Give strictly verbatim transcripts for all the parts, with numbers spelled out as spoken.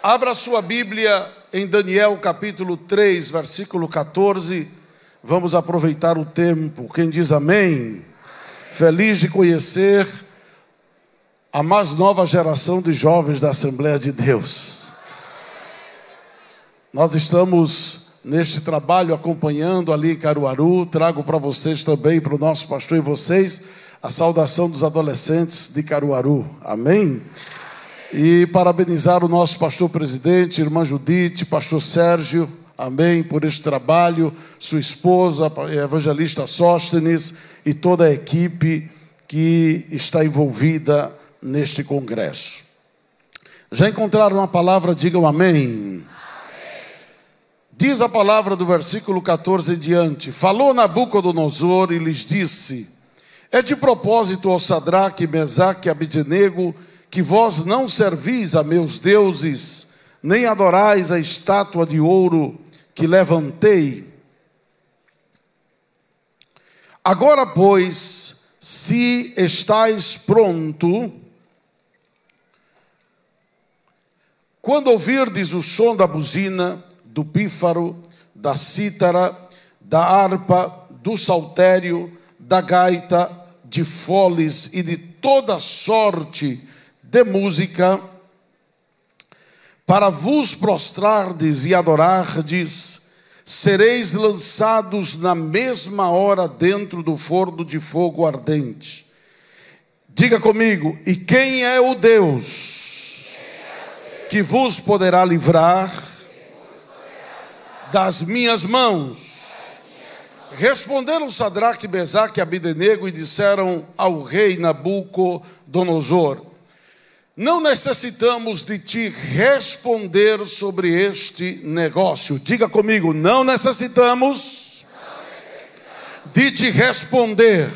Abra sua Bíblia em Daniel capítulo três, versículo quatorze. Vamos aproveitar o tempo. Quem diz amém? Feliz de conhecer a mais nova geração de jovens da Assembleia de Deus. Nós estamos neste trabalho acompanhando ali em Caruaru. Trago para vocês também, para o nosso pastor e vocês, a saudação dos adolescentes de Caruaru. Amém? E parabenizar o nosso pastor presidente, irmã Judite, pastor Sérgio, amém, por este trabalho, sua esposa, a evangelista Sóstenes e toda a equipe que está envolvida neste congresso. Já encontraram a palavra? Digam amém. Amém. Diz a palavra do versículo quatorze em diante: falou Nabucodonosor e lhes disse: é de propósito, ó Sadraque, Mesaque e Abednego, que vós não servis a meus deuses, nem adorais a estátua de ouro que levantei. Agora, pois, se estáis pronto, quando ouvirdes o som da buzina, do pífaro, da cítara, da harpa, do saltério, da gaita, de foles e de toda sorte de música, para vos prostrardes e adorardes, sereis lançados na mesma hora dentro do forno de fogo ardente. Diga comigo: e quem é o Deus que vos poderá livrar das minhas mãos? Responderam Sadraque, Mesaque e Abednego e disseram ao rei Nabucodonosor: não necessitamos de te responder sobre este negócio. Diga comigo: não necessitamos, não necessitamos. De te responder.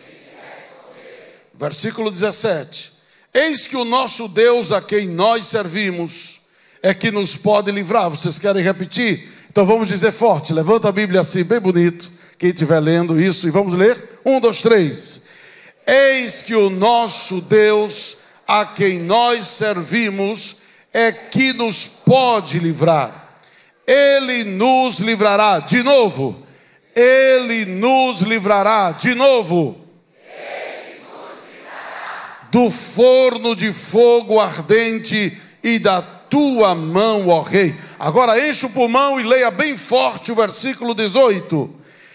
Versículo dezessete: eis que o nosso Deus, a quem nós servimos, é que nos pode livrar. Vocês querem repetir? Então vamos dizer forte. Levanta a Bíblia assim, bem bonito, quem estiver lendo isso, e vamos ler. Um, dois, três. Eis que o nosso Deus, a quem nós servimos, é que nos pode livrar. Ele nos livrará. De novo. Ele nos livrará. De novo. Ele nos livrará. Do forno de fogo ardente e da tua mão, ó rei. Agora enche o pulmão e leia bem forte o versículo dezoito.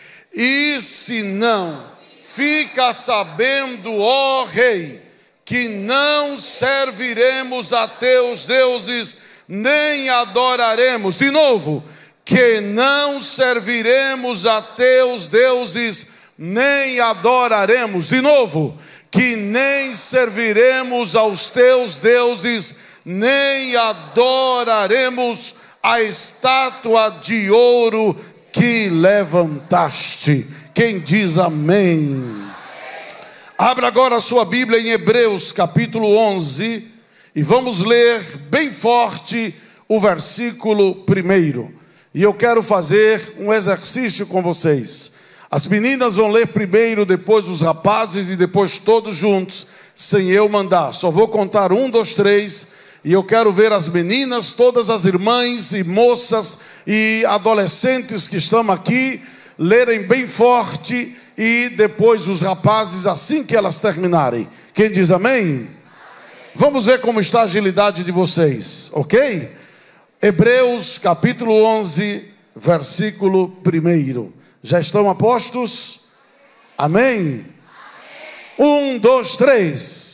E se não, fica sabendo, ó rei, que não serviremos a teus deuses, nem adoraremos. De novo, que não serviremos a teus deuses, nem adoraremos. De novo, que nem serviremos aos teus deuses, nem adoraremos a estátua de ouro que levantaste. Quem diz amém? Abra agora a sua Bíblia em Hebreus capítulo onze e vamos ler bem forte o versículo primeiro. E eu quero fazer um exercício com vocês. As meninas vão ler primeiro, depois os rapazes e depois todos juntos, sem eu mandar. Só vou contar um, dois, três, e eu quero ver as meninas, todas as irmãs e moças e adolescentes que estão aqui, lerem bem forte. E depois os rapazes, assim que elas terminarem. Quem diz amém? Amém? Vamos ver como está a agilidade de vocês, ok? Hebreus capítulo onze, versículo primeiro. Já estão a postos? Amém? Amém. Um, dois, três.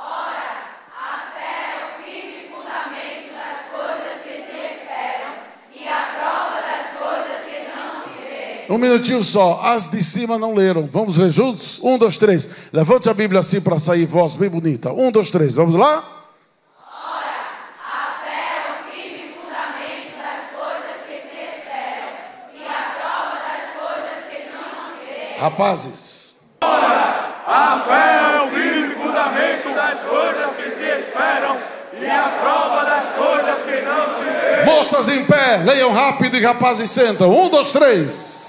Um minutinho só, as de cima não leram. Vamos ler juntos? Um, dois, três. Levante a Bíblia assim para sair voz bem bonita. Um, dois, três. Vamos lá? Ora, a fé é o firme fundamento das coisas que se esperam e a prova das coisas que não se veem. Rapazes. Ora, a fé é o firme fundamento das coisas que se esperam e a prova das coisas que não se veem. Moças em pé, leiam rápido e rapazes sentam. Um, dois, três.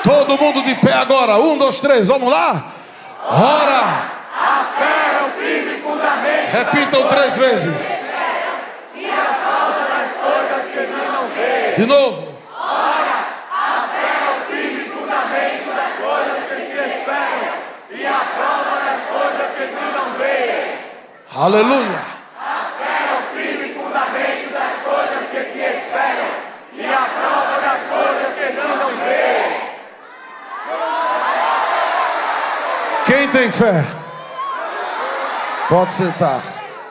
Todo mundo de pé agora. Um, dois, três, vamos lá? Ora. A fé é o firme fundamento. Repitam três vezes. E a prova das coisas que se não vê. De novo. Ora, a fé é o firme fundamento das coisas que se esperam. E a prova das coisas que se não vê. Aleluia. A fé é o firme fundamento das coisas que se esperam. E a prova das coisas que se não vê. Quem tem fé? Pode sentar.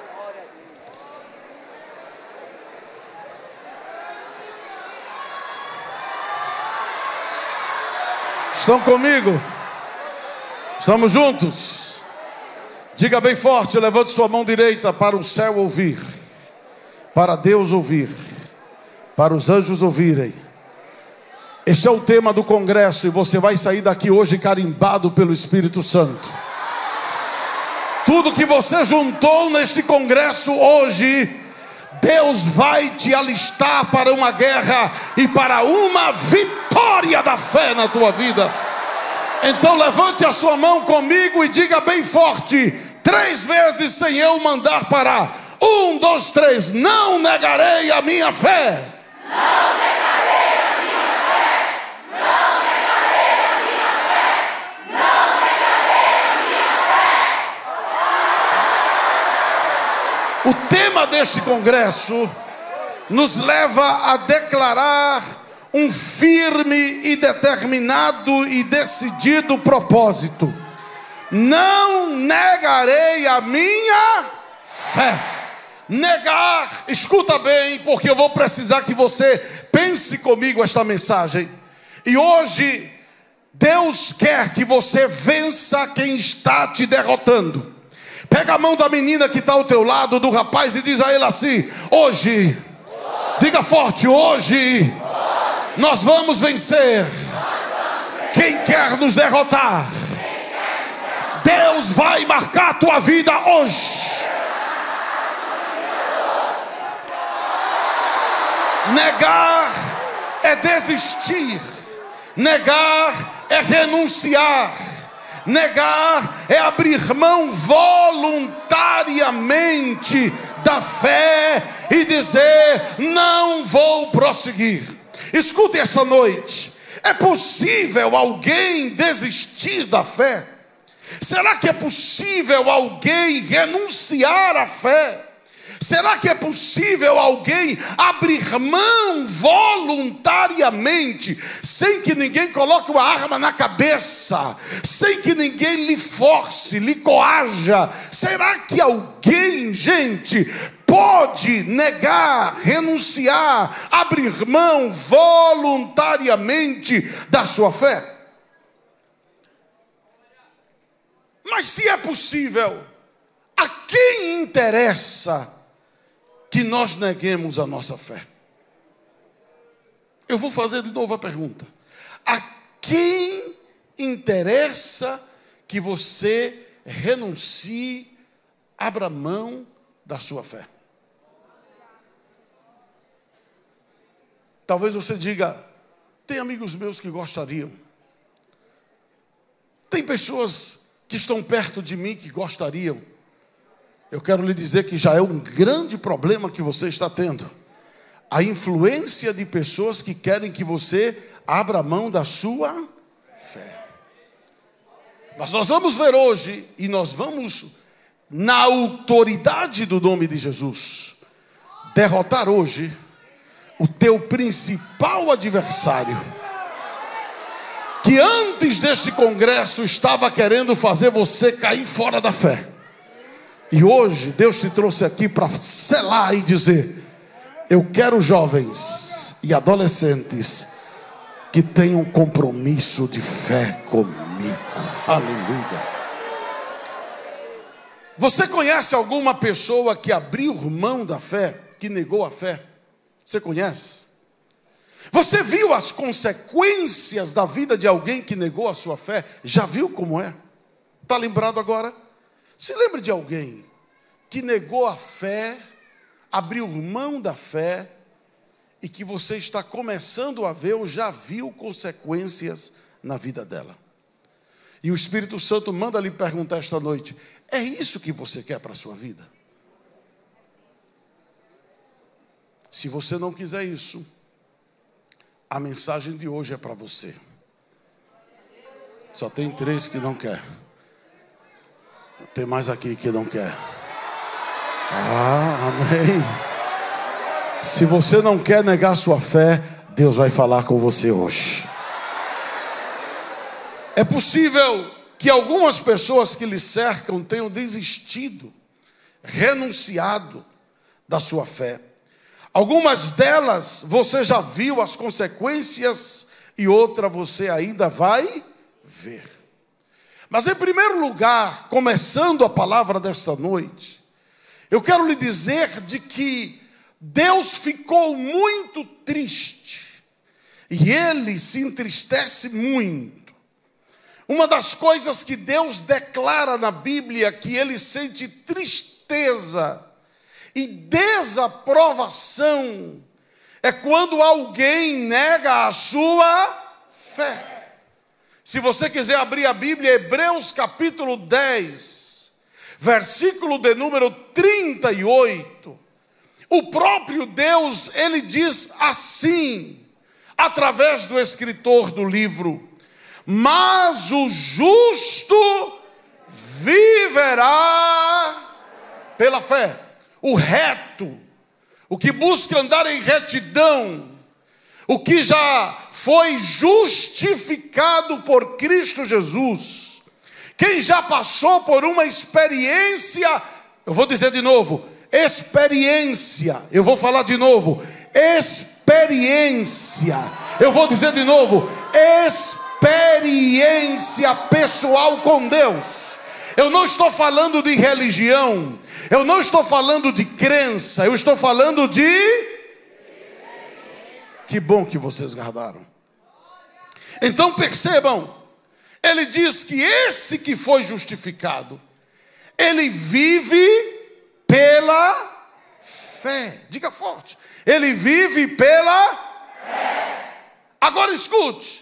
Estão comigo? Estamos juntos? Diga bem forte, levante sua mão direita para o céu ouvir, para Deus ouvir, para os anjos ouvirem. Este é o tema do congresso e você vai sair daqui hoje carimbado pelo Espírito Santo. Tudo que você juntou neste congresso hoje, Deus vai te alistar para uma guerra e para uma vitória da fé na tua vida. Então levante a sua mão comigo e diga bem forte, três vezes sem eu mandar parar. Um, dois, três. Não negarei a minha fé. Não negarei a minha fé. Não negarei a minha fé. Não negarei a minha fé. O tema deste congresso nos leva a declarar um firme e determinado e decidido propósito. Não negarei a minha fé. Negar, escuta bem, porque eu vou precisar que você pense comigo esta mensagem. E hoje Deus quer que você vença quem está te derrotando. Pega a mão da menina que está ao teu lado, do rapaz, e diz a ele assim: hoje, diga forte, hoje nós vamos vencer quem quer nos derrotar. Deus vai marcar a tua vida hoje. Negar é desistir. Negar é renunciar. Negar é abrir mão voluntariamente da fé e dizer: não vou prosseguir. Escute essa noite. É possível alguém desistir da fé? Será que é possível alguém renunciar à fé? Será que é possível alguém abrir mão voluntariamente, sem que ninguém coloque uma arma na cabeça, sem que ninguém lhe force, lhe coaja? Será que alguém, gente, pode negar, renunciar, abrir mão voluntariamente da sua fé? Mas se é possível, a quem interessa que nós neguemos a nossa fé? Eu vou fazer de novo a pergunta. A quem interessa que você renuncie, abra mão da sua fé? Talvez você diga: tem amigos meus que gostariam. Tem pessoas que estão perto de mim que gostariam. Eu quero lhe dizer que já é um grande problema que você está tendo. A influência de pessoas que querem que você abra mão da sua fé. Mas nós vamos ver hoje, e nós vamos, na autoridade do nome de Jesus, derrotar hoje o teu principal adversário, que antes deste congresso estava querendo fazer você cair fora da fé. E hoje Deus te trouxe aqui para selar e dizer: eu quero jovens e adolescentes que tenham compromisso de fé comigo. Aleluia. Você conhece alguma pessoa que abriu mão da fé, que negou a fé? Você conhece? Você viu as consequências da vida de alguém que negou a sua fé? Já viu como é? Está lembrado agora? Se lembre de alguém que negou a fé, abriu mão da fé, e que você está começando a ver ou já viu consequências na vida dela. E o Espírito Santo manda lhe perguntar esta noite: é isso que você quer para a sua vida? Se você não quiser isso, a mensagem de hoje é para você. Só tem três que não quer. Tem mais aqui que não quer. Ah, amém. Se você não quer negar sua fé, Deus vai falar com você hoje. É possível que algumas pessoas que lhe cercam tenham desistido, renunciado da sua fé. Algumas delas você já viu as consequências e outra você ainda vai ver. Mas em primeiro lugar, começando a palavra desta noite, eu quero lhe dizer de que Deus ficou muito triste e Ele se entristece muito. Uma das coisas que Deus declara na Bíblia que Ele sente tristeza e desaprovação é quando alguém nega a sua fé. Se você quiser abrir a Bíblia, Hebreus capítulo dez, versículo de número trinta e oito, o próprio Deus, Ele diz assim, através do escritor do livro: mas o justo viverá pela fé. O reto, o que busca andar em retidão, o que já foi justificado por Cristo Jesus, quem já passou por uma experiência, eu vou dizer de novo, experiência, eu vou falar de novo, experiência, eu vou dizer de novo, experiência pessoal com Deus. Eu não estou falando de religião, eu não estou falando de crença, eu estou falando de... Que bom que vocês guardaram. Então percebam, ele diz que esse que foi justificado, ele vive pela fé. Diga forte, ele vive pela fé. Agora escute,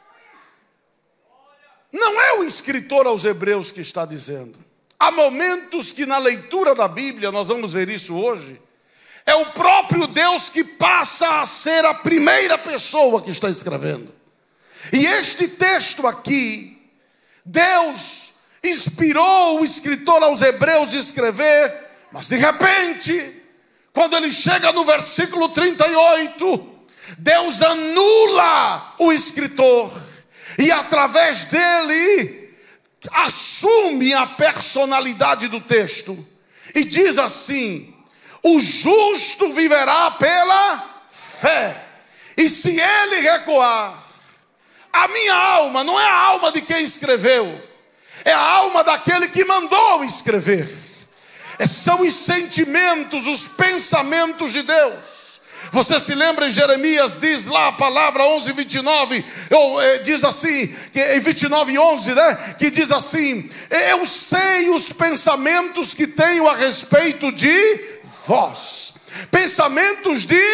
não é o escritor aos Hebreus que está dizendo. Há momentos que na leitura da Bíblia, nós vamos ver isso hoje, é o próprio Deus que passa a ser a primeira pessoa que está escrevendo. E este texto aqui, Deus inspirou o escritor aos Hebreus a escrever, mas de repente, quando ele chega no versículo trinta e oito, Deus anula o escritor e através dele assume a personalidade do texto e diz assim: o justo viverá pela fé, e se ele recuar, a minha alma não é a alma de quem escreveu, é a alma daquele que mandou escrever. São os sentimentos, os pensamentos de Deus. Você se lembra em Jeremias, diz lá a palavra onze, vinte e nove, ou, eh, diz assim, em vinte e nove, onze, né? Que diz assim: eu sei os pensamentos que tenho a respeito de vós, pensamentos de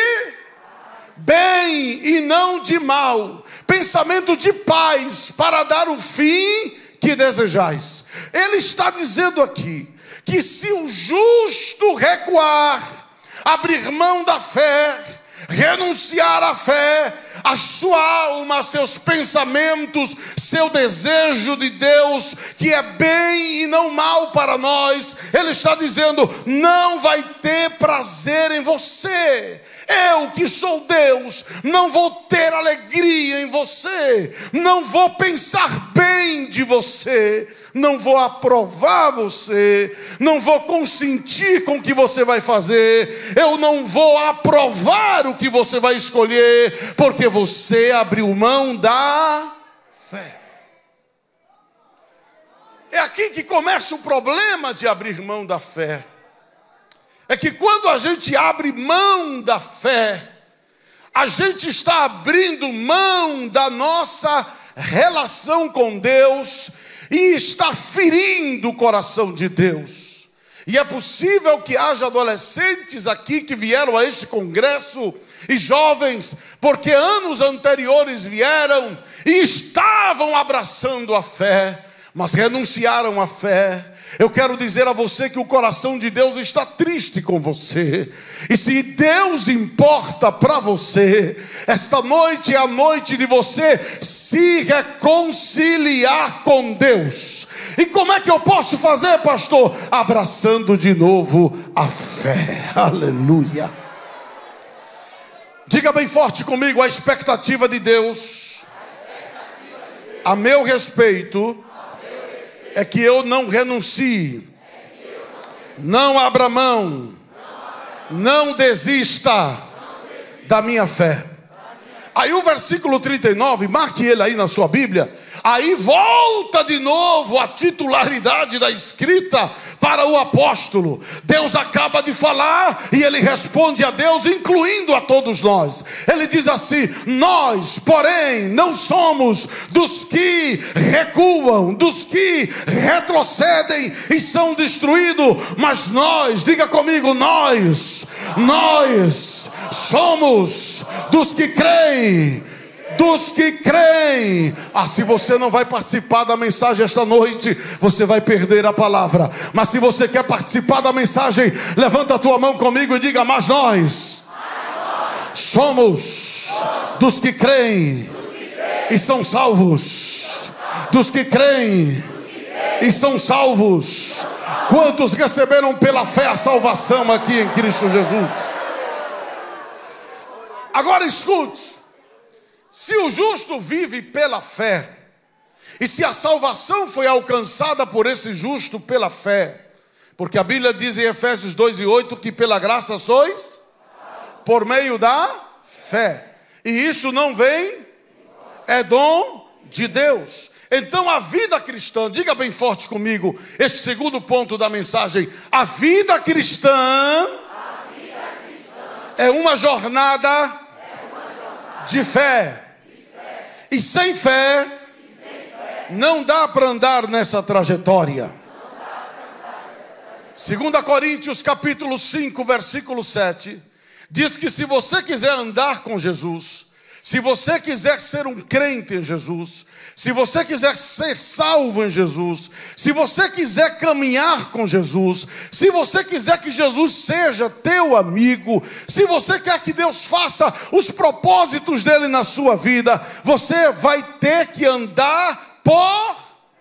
bem e não de mal, pensamento de paz, para dar o fim que desejais. Ele está dizendo aqui que se o justo recuar, abrir mão da fé, renunciar à fé, a sua alma, seus pensamentos, seu desejo de Deus, que é bem e não mal para nós, ele está dizendo, não vai ter prazer em você. Eu que sou Deus, não vou ter alegria em você, não vou pensar bem de você, não vou aprovar você, não vou consentir com o que você vai fazer, eu não vou aprovar o que você vai escolher, porque você abriu mão da fé. É aqui que começa o problema de abrir mão da fé. É que quando a gente abre mão da fé, a gente está abrindo mão da nossa relação com Deus e está ferindo o coração de Deus. E é possível que haja adolescentes aqui que vieram a este congresso E jovens, porque anos anteriores vieram e estavam abraçando a fé, mas renunciaram à fé. Eu quero dizer a você que o coração de Deus está triste com você. E se Deus importa para você, esta noite é a noite de você se reconciliar com Deus. E como é que eu posso fazer, pastor? Abraçando de novo a fé. Aleluia. Diga bem forte comigo: a expectativa de Deus a meu respeito é que eu não renuncie, não abra mão, não desista da minha fé. Aí o versículo trinta e nove, marque ele aí na sua Bíblia. Aí volta de novo a titularidade da escrita para o apóstolo. Deus acaba de falar e ele responde a Deus, incluindo a todos nós. Ele diz assim: nós, porém, não somos dos que recuam, dos que retrocedem e são destruídos, mas nós, diga comigo, nós, nós somos dos que creem. Dos que creem. Ah, se você não vai participar da mensagem esta noite, você vai perder a palavra. Mas se você quer participar da mensagem, levanta a tua mão comigo e diga: mas nós somos dos que creem e são salvos. Dos que creem e são salvos. Quantos receberam pela fé a salvação aqui em Cristo Jesus? Agora escute. Se o justo vive pela fé, e se a salvação foi alcançada por esse justo pela fé, porque a Bíblia diz em Efésios dois e oito que pela graça sois por meio da fé, e isso não vem, é dom de Deus. Então a vida cristã, diga bem forte comigo este segundo ponto da mensagem: a vida cristã, a vida cristã é uma jornada, é uma jornada de fé. E sem fé, e sem fé não dá para andar nessa trajetória. Segunda Coríntios capítulo cinco, versículo sete, diz que se você quiser andar com Jesus, se você quiser ser um crente em Jesus, se você quiser ser salvo em Jesus, se você quiser caminhar com Jesus, se você quiser que Jesus seja teu amigo, se você quer que Deus faça os propósitos dele na sua vida, você vai ter que andar por,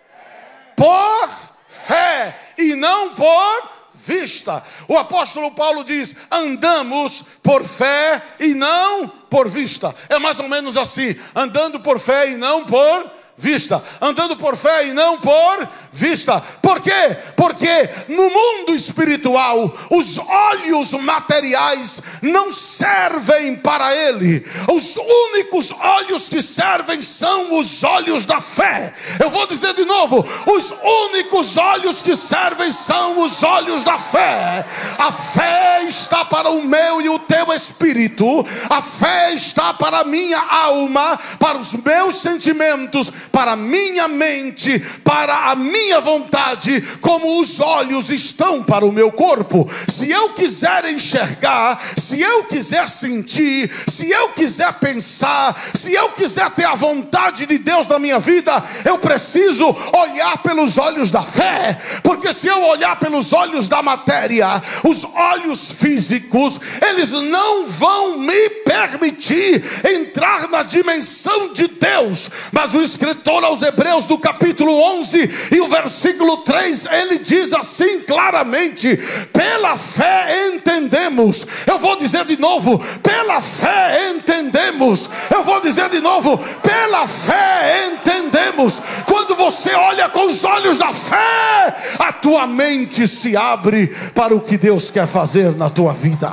por fé e não por vista. O apóstolo Paulo diz: andamos por fé e não por vista. É mais ou menos assim: andando por fé e não por vista, andando por fé e não por vista. Por quê? Porque no mundo espiritual os olhos materiais não servem para ele. Os únicos olhos que servem são os olhos da fé. Eu vou dizer de novo: os únicos olhos que servem são os olhos da fé. A fé está para o meu e o teu espírito. A fé está para a minha alma, para os meus sentimentos, para a minha mente, para a minha vontade, como os olhos estão para o meu corpo. Se eu quiser enxergar, se eu quiser sentir, se eu quiser pensar, se eu quiser ter a vontade de Deus na minha vida, eu preciso olhar pelos olhos da fé. Porque se eu olhar pelos olhos da matéria, os olhos físicos, eles não vão me permitir entrar na dimensão de Deus. Mas o escritor aos Hebreus, do capítulo onze e o versículo três, ele diz assim claramente: pela fé entendemos. Eu vou dizer de novo: pela fé entendemos. Eu vou dizer de novo: pela fé entendemos. Quando você olha com os olhos da fé, a tua mente se abre para o que Deus quer fazer na tua vida.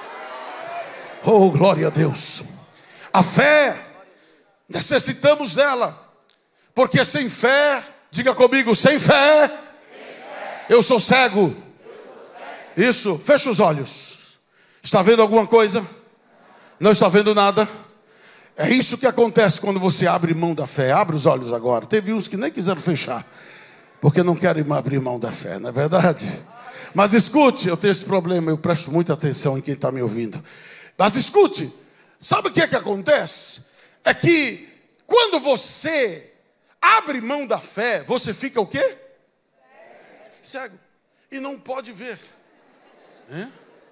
Oh, glória a Deus. A fé, necessitamos dela, porque sem fé, diga comigo, sem fé, sem fé. Eu, sou cego. eu sou cego. Isso, fecha os olhos. Está vendo alguma coisa? Não está vendo nada? É isso que acontece quando você abre mão da fé. Abre os olhos agora. Teve uns que nem quiseram fechar, porque não querem abrir mão da fé, não é verdade? Mas escute, eu tenho esse problema, eu presto muita atenção em quem está me ouvindo. Mas escute, Sabe o que é que acontece? É que quando você abre mão da fé, você fica o quê? Cego. E não pode ver. É?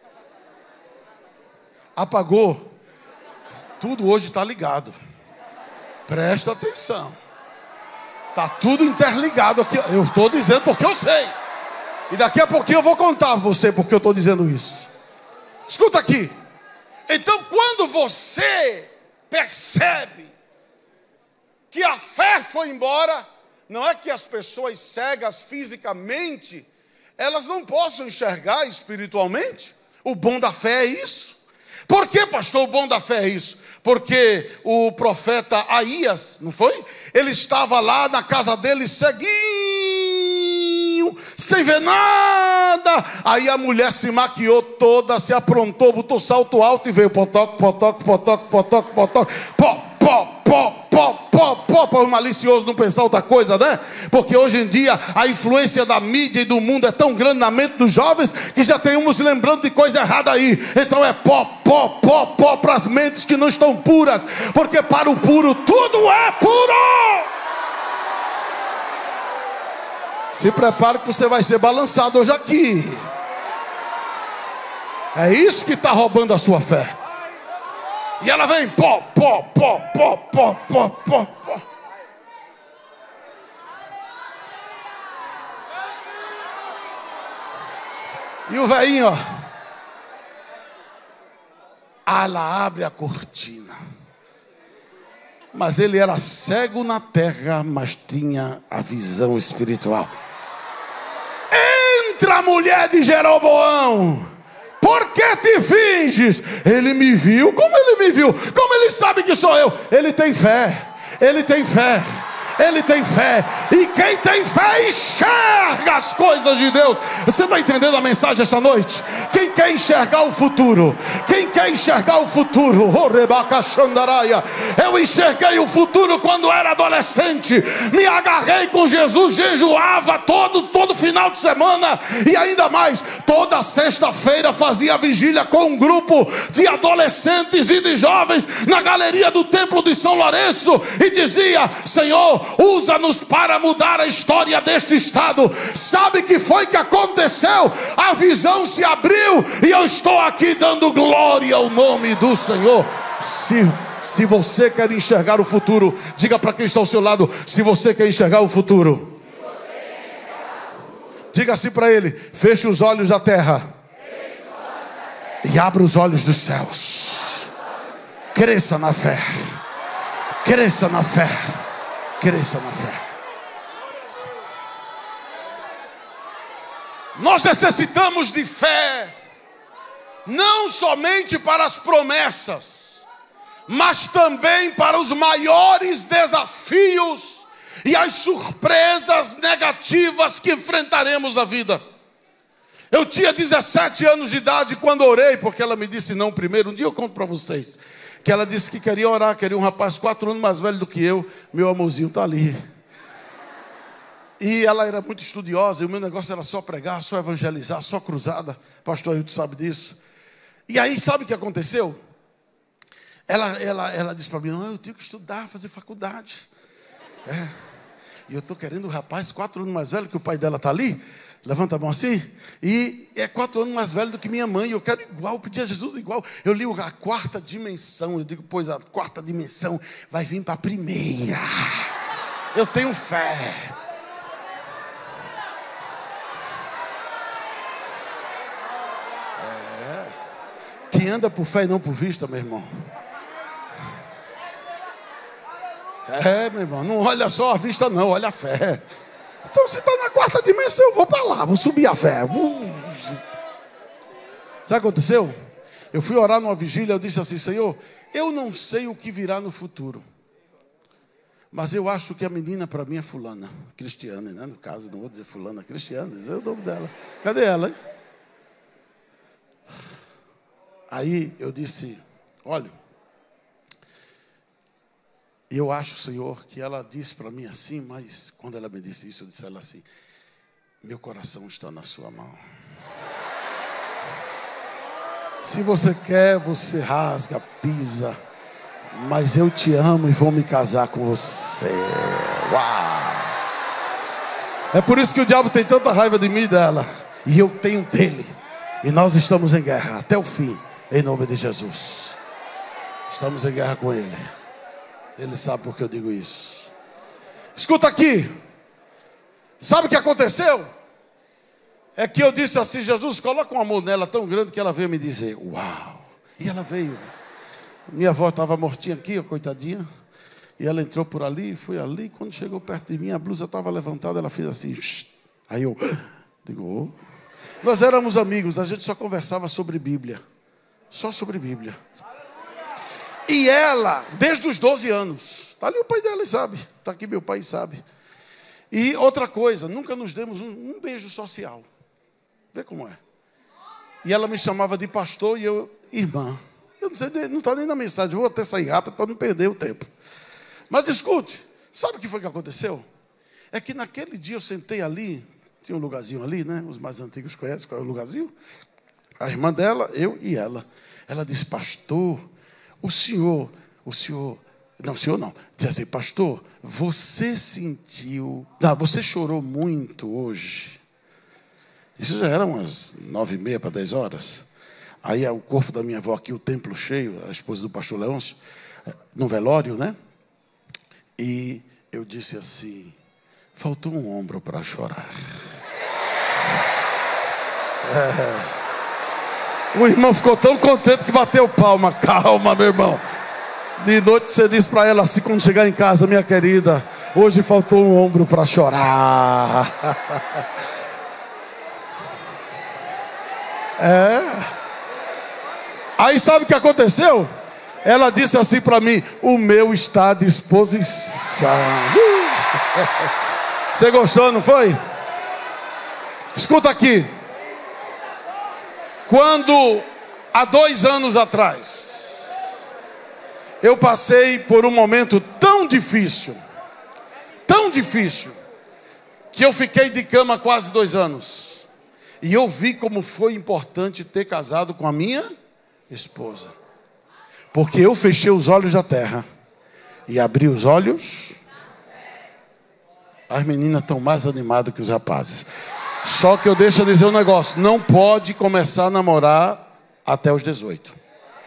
Apagou. Tudo hoje está ligado. Presta atenção. Está tudo interligado aqui. Eu estou dizendo porque eu sei. E daqui a pouquinho eu vou contar para você porque eu estou dizendo isso. Escuta aqui. Então quando você percebe que a fé foi embora, não é que as pessoas cegas fisicamente, elas não possam enxergar espiritualmente. O bom da fé é isso. Por que, pastor, o bom da fé é isso? Porque o profeta Aías, não foi? Ele estava lá na casa dele ceguinho, sem ver nada. Aí a mulher se maquiou toda, se aprontou, botou salto alto e veio potoque, potoque, potoque, potoque, potoque, pó, pó, pó, pó, pó, pó, para o malicioso não pensar outra coisa, né? Porque hoje em dia a influência da mídia e do mundo é tão grande na mente dos jovens que já tem uns lembrando de coisa errada aí. Então é pó, pó, pó, pó para as mentes que não estão puras, porque para o puro tudo é puro. Se prepare que você vai ser balançado hoje aqui. É isso que está roubando a sua fé. E ela vem, pó, pó, pó, pó, pó, pó, pó, pó. E o velhinho, ó. Ela abre a cortina. Mas ele era cego na terra, mas tinha a visão espiritual. Entra a mulher de Jeroboão. Por que te finges? Ele me viu. Como ele me viu? Como ele sabe que sou eu? Ele tem fé. Ele tem fé. Ele tem fé. E quem tem fé enxerga as coisas de Deus. Você está entendendo a mensagem esta noite? Quem quer enxergar o futuro? Quem quer enxergar o futuro? Eu enxerguei o futuro quando era adolescente. Me agarrei com Jesus, jejuava todo, todo final de semana. E ainda mais, toda sexta-feira fazia vigília com um grupo de adolescentes e de jovens na galeria do templo de São Lourenço. E dizia: Senhor, usa-nos para mudar a história deste estado. Sabe o que foi que aconteceu? A visão se abriu e eu estou aqui dando glória ao nome do Senhor. Se, se você quer enxergar o futuro, diga para quem está ao seu lado: se você quer enxergar o futuro, diga assim para ele: feche os olhos da terra e abra os olhos dos céus. Cresça na fé. Cresça na fé. Cresça na fé. Nós necessitamos de fé, não somente para as promessas, mas também para os maiores desafios e as surpresas negativas que enfrentaremos na vida. Eu tinha dezessete anos de idade quando orei, porque ela me disse não primeiro. Um dia eu conto para vocês que ela disse que queria orar, queria um rapaz quatro anos mais velho do que eu. Meu amorzinho está ali. E ela era muito estudiosa, e o meu negócio era só pregar, só evangelizar, só cruzada. Pastor Ailton sabe disso. E aí, sabe o que aconteceu? Ela, ela, ela disse para mim: não, eu tenho que estudar, fazer faculdade. É. E eu estou querendo um rapaz quatro anos mais velho, que o pai dela está ali. Levanta a mão assim. E é quatro anos mais velho do que minha mãe. Eu quero igual, eu pedi a Jesus igual. Eu li a quarta dimensão. Eu digo: pois a quarta dimensão vai vir para a primeira. Eu tenho fé. É. Quem anda por fé e não por vista, meu irmão. É, meu irmão. Não olha só a vista, não. Olha a fé. Então você está na quarta dimensão, eu vou para lá, vou subir a fé. Sabe o que aconteceu? Eu fui orar numa vigília, eu disse assim: Senhor, eu não sei o que virá no futuro, mas eu acho que a menina para mim é fulana, Cristiane, né? No caso, não vou dizer fulana, Cristiane, dizer o nome dela. Cadê ela, hein? Aí eu disse: olha, eu acho, Senhor, que ela disse para mim assim, mas quando ela me disse isso, eu disse a ela assim: meu coração está na sua mão. Se você quer, você rasga, pisa. Mas eu te amo e vou me casar com você. Uau! É por isso que o diabo tem tanta raiva de mim e dela. E eu tenho dele. E nós estamos em guerra até o fim. Em nome de Jesus. Estamos em guerra com ele. Ele sabe por que eu digo isso. Escuta aqui. Sabe o que aconteceu? É que eu disse assim: Jesus, coloca um amor nela tão grande que ela veio me dizer: uau! E ela veio. Minha avó estava mortinha aqui, ó, coitadinha. E ela entrou por ali, foi ali. Quando chegou perto de mim, a blusa estava levantada. Ela fez assim. Shh. Aí eu digo: oh. Nós éramos amigos, a gente só conversava sobre Bíblia. Só sobre Bíblia. E ela, desde os doze anos. Está ali o pai dela e sabe. Está aqui meu pai e sabe. E outra coisa, nunca nos demos um, um beijo social. Vê como é. E ela me chamava de pastor e eu, irmã. Eu não sei, não está nem na mensagem. Vou até sair rápido para não perder o tempo. Mas escute, sabe o que foi que aconteceu? É que naquele dia eu sentei ali, tinha um lugarzinho ali, né? Os mais antigos conhecem qual é o lugarzinho. A irmã dela, eu e ela. Ela disse: pastor, o senhor, o senhor, não, o senhor não. Disse assim: pastor, você sentiu, não, você chorou muito hoje. Isso já era umas nove e meia para dez horas. Aí o corpo da minha avó aqui, o templo cheio, a esposa do pastor Leôncio, no velório, né? E eu disse assim: faltou um ombro para chorar. É. O irmão ficou tão contente que bateu palma. Calma, meu irmão. De noite você disse para ela assim, quando chegar em casa: minha querida, hoje faltou um ombro para chorar. É. Aí sabe o que aconteceu? Ela disse assim para mim: o meu está à disposição. Você gostou, não foi? Escuta aqui. Quando, há dois anos atrás, eu passei por um momento tão difícil, tão difícil, que eu fiquei de cama quase dois anos. E eu vi como foi importante ter casado com a minha esposa. Porque eu fechei os olhos da terra e abri os olhos. As meninas estão mais animadas que os rapazes. Só que eu deixo eu dizer um negócio: não pode começar a namorar até os dezoito.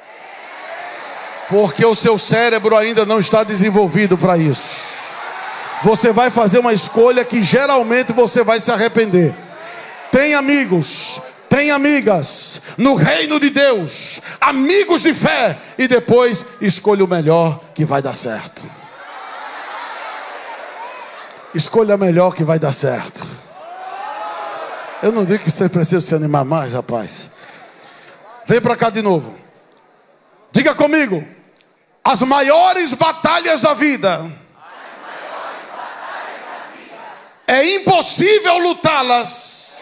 Porque o seu cérebro ainda não está desenvolvido para isso. Você vai fazer uma escolha que geralmente você vai se arrepender. Tem amigos, tem amigas no reino de Deus, amigos de fé, e depois escolha o melhor que vai dar certo. Escolha o melhor que vai dar certo. Eu não digo que você precisa se animar mais, rapaz. Vem para cá de novo. Diga comigo: as maiores batalhas da vida, é impossível lutá-las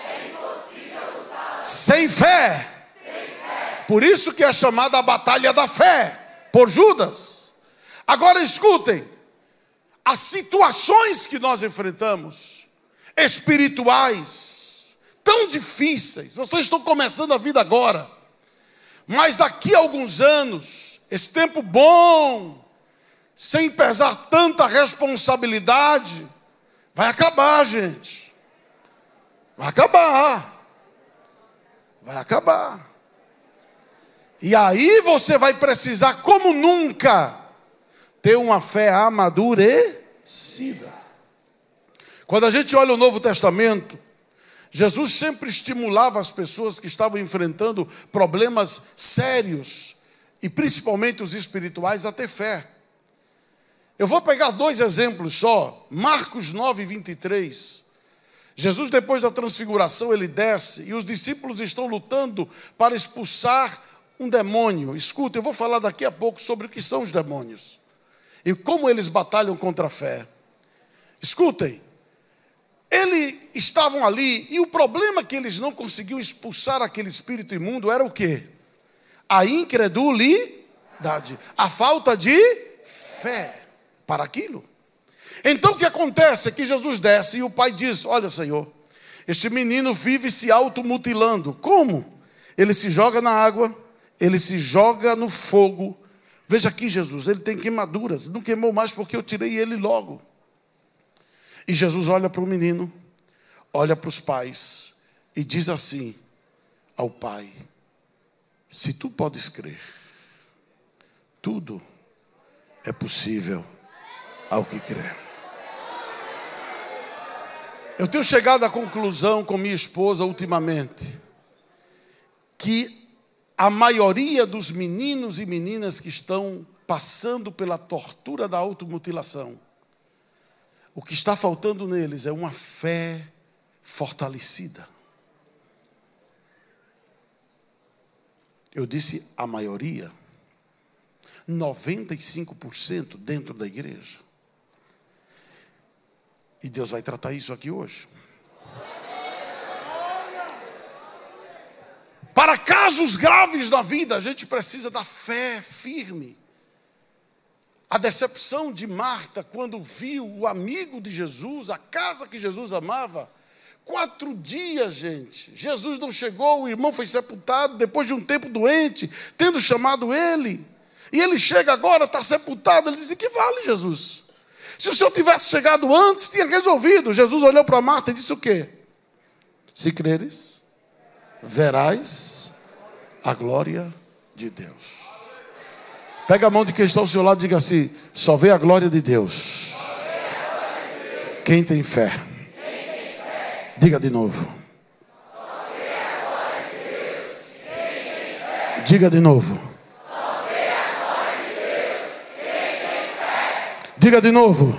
sem fé. Por isso que é chamada a batalha da fé, por Judas. Agora escutem, as situações que nós enfrentamos, espirituais, tão difíceis. Vocês estão começando a vida agora, mas daqui a alguns anos, esse tempo bom, sem pesar tanta responsabilidade, vai acabar, gente. Vai acabar. Vai acabar. E aí você vai precisar, como nunca, ter uma fé amadurecida. Quando a gente olha o Novo Testamento, Jesus sempre estimulava as pessoas que estavam enfrentando problemas sérios, e principalmente os espirituais, a ter fé. Eu vou pegar dois exemplos só. Marcos nove, vinte e três. Jesus, depois da transfiguração, ele desce e os discípulos estão lutando para expulsar um demônio. Escuta, eu vou falar daqui a pouco sobre o que são os demônios e como eles batalham contra a fé. Escutem, eles estavam ali e o problema que eles não conseguiam expulsar aquele espírito imundo era o quê? A incredulidade, a falta de fé para aquilo. Então o que acontece é que Jesus desce e o pai diz: olha, Senhor, este menino vive se automutilando. Como? Ele se joga na água ele se joga no fogo. Veja aqui, Jesus, ele tem queimaduras. Não queimou mais porque eu tirei ele logo. E Jesus olha para o menino, olha para os pais e diz assim ao pai: se tu podes crer, tudo é possível ao que crer. Eu tenho chegado à conclusão com minha esposa ultimamente que a maioria dos meninos e meninas que estão passando pela tortura da automutilação, o que está faltando neles é uma fé fortalecida. Eu disse a maioria, noventa e cinco por cento dentro da igreja. E Deus vai tratar isso aqui hoje. Para casos graves da vida, a gente precisa da fé firme. A decepção de Marta quando viu o amigo de Jesus, a casa que Jesus amava. Quatro dias, gente. Jesus não chegou, o irmão foi sepultado depois de um tempo doente, tendo chamado ele. E ele chega agora, está sepultado. Ele diz: e que vale, Jesus? Se o Senhor tivesse chegado antes, tinha resolvido. Jesus olhou para Marta e disse o quê? Se creres, verás a glória de Deus. Pega a mão de quem está ao seu lado e diga assim: só vê a glória de Deus quem tem fé. Diga de novo. Diga de novo. Diga de novo.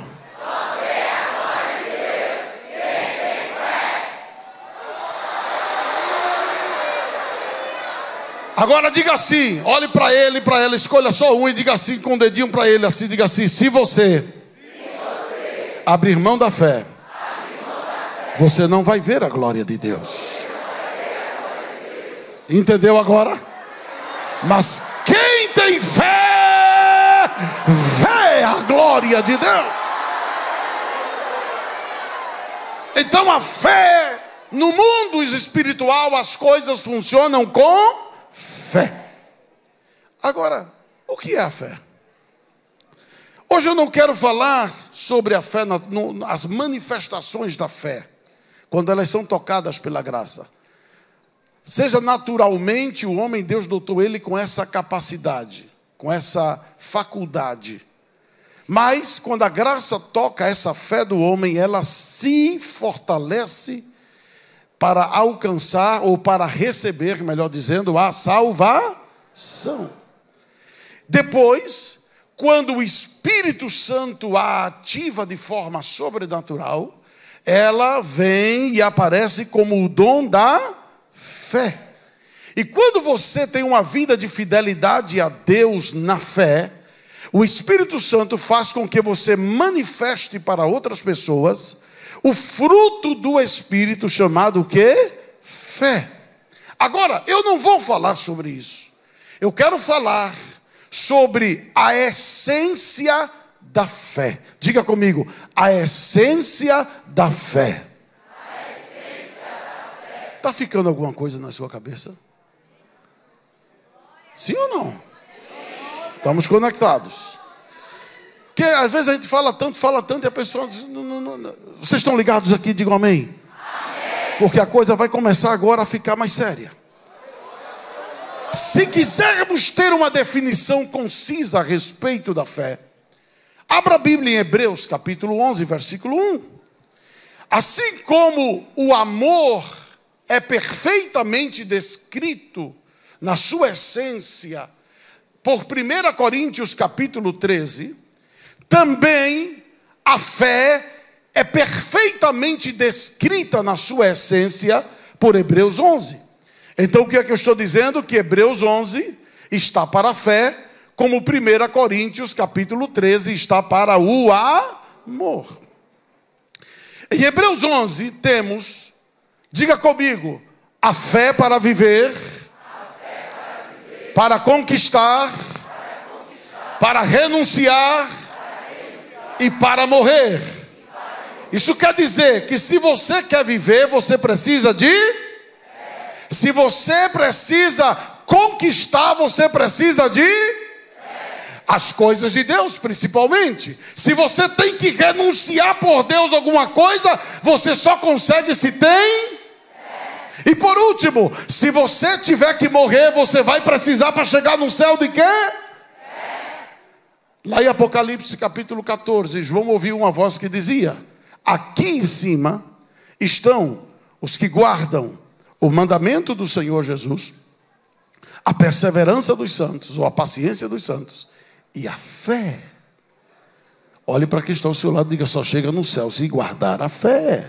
Agora diga assim, olhe para ele e para ela, escolha só um e diga assim, com o dedinho para ele, assim, diga assim: se você, se você abrir mão da fé, mão da fé, você não vai ver a glória de Deus. Entendeu agora? Mas quem tem fé, vê a glória de Deus. Então a fé, no mundo espiritual, as coisas funcionam com fé. Agora, o que é a fé? Hoje eu não quero falar sobre a fé, na, no, as manifestações da fé, quando elas são tocadas pela graça. Seja naturalmente, o homem, Deus dotou ele com essa capacidade, com essa faculdade. Mas, quando a graça toca essa fé do homem, ela se fortalece para alcançar, ou para receber, melhor dizendo, a salvação. Depois, quando o Espírito Santo a ativa de forma sobrenatural, ela vem e aparece como o dom da fé. E quando você tem uma vida de fidelidade a Deus na fé, o Espírito Santo faz com que você manifeste para outras pessoas o fruto do Espírito, chamado o quê? Fé. Agora, eu não vou falar sobre isso. Eu quero falar sobre a essência da fé. Diga comigo: a essência da fé. A essência da fé. Está ficando alguma coisa na sua cabeça? Sim ou não? Sim. Estamos conectados. Porque às vezes a gente fala tanto, fala tanto e a pessoa diz: não, não, não. Vocês estão ligados aqui? Digam amém. Amém. Porque a coisa vai começar agora a ficar mais séria. Se quisermos ter uma definição concisa a respeito da fé, abra a Bíblia em Hebreus capítulo onze, versículo um. Assim como o amor é perfeitamente descrito na sua essência por primeira Coríntios capítulo treze, também a fé é perfeitamente descrita na sua essência por Hebreus onze. Então o que é que eu estou dizendo? Que Hebreus onze está para a fé, como primeira Coríntios capítulo treze está para o amor. Em Hebreus onze temos, diga comigo, a fé para viver, a fé para, viver para, conquistar, para conquistar, para renunciar, para renunciar e para morrer. E para... Isso quer dizer que se você quer viver, você precisa de... Se você precisa conquistar, você precisa de as coisas de Deus, principalmente. Se você tem que renunciar por Deus alguma coisa, você só consegue se tem. E por último, se você tiver que morrer, você vai precisar para chegar no céu de quê? Lá em Apocalipse capítulo catorze, João ouviu uma voz que dizia: aqui em cima estão os que guardam o mandamento do Senhor Jesus, a perseverança dos santos, ou a paciência dos santos, e a fé. Olhe para quem está ao seu lado e diga: só chega no céu se guardar a fé.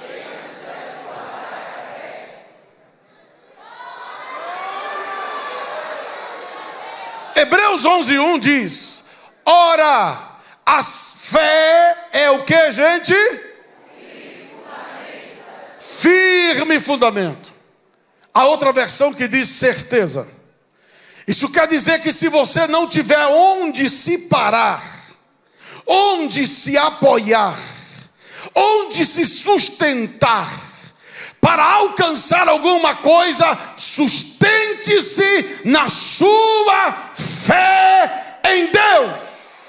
Hebreus onze, um diz: ora, a fé é o que, gente? Firme fundamento. A outra versão que diz certeza. Isso quer dizer que se você não tiver onde se parar, onde se apoiar, onde se sustentar, para alcançar alguma coisa, sustente-se na sua fé em Deus.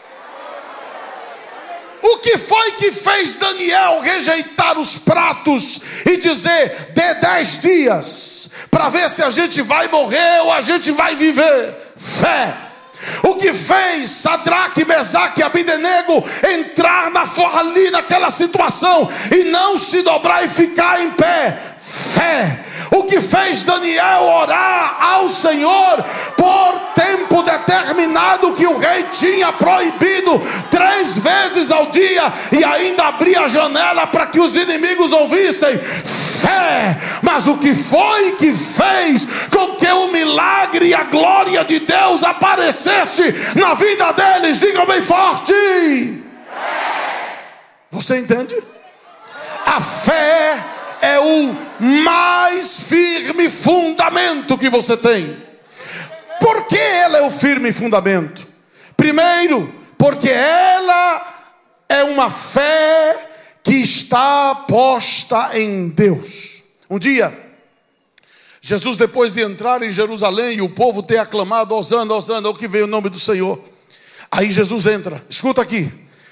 O que foi que fez Daniel rejeitar os pratos e dizer: dê dez dias para ver se a gente vai morrer ou a gente vai viver? Fé. O que fez Sadraque, Mesaque e Abdenego entrar na, ali naquela situação e não se dobrar e ficar em pé? Fé. O que fez Daniel orar ao Senhor por tempo determinado que o rei tinha proibido, três vezes ao dia, e ainda abrir a janela para que os inimigos ouvissem? Fé. Mas o que foi que fez com que o milagre e a glória de Deus aparecesse na vida deles? Diga bem forte: fé. Você entende? A fé é o mais firme fundamento que você tem. Por que ela é o firme fundamento? Primeiro, porque ela é uma fé que está posta em Deus. Um dia, Jesus, depois de entrar em Jerusalém e o povo ter aclamado: Hosana, Hosana, o que veio o nome do Senhor. Aí Jesus entra, escuta aqui.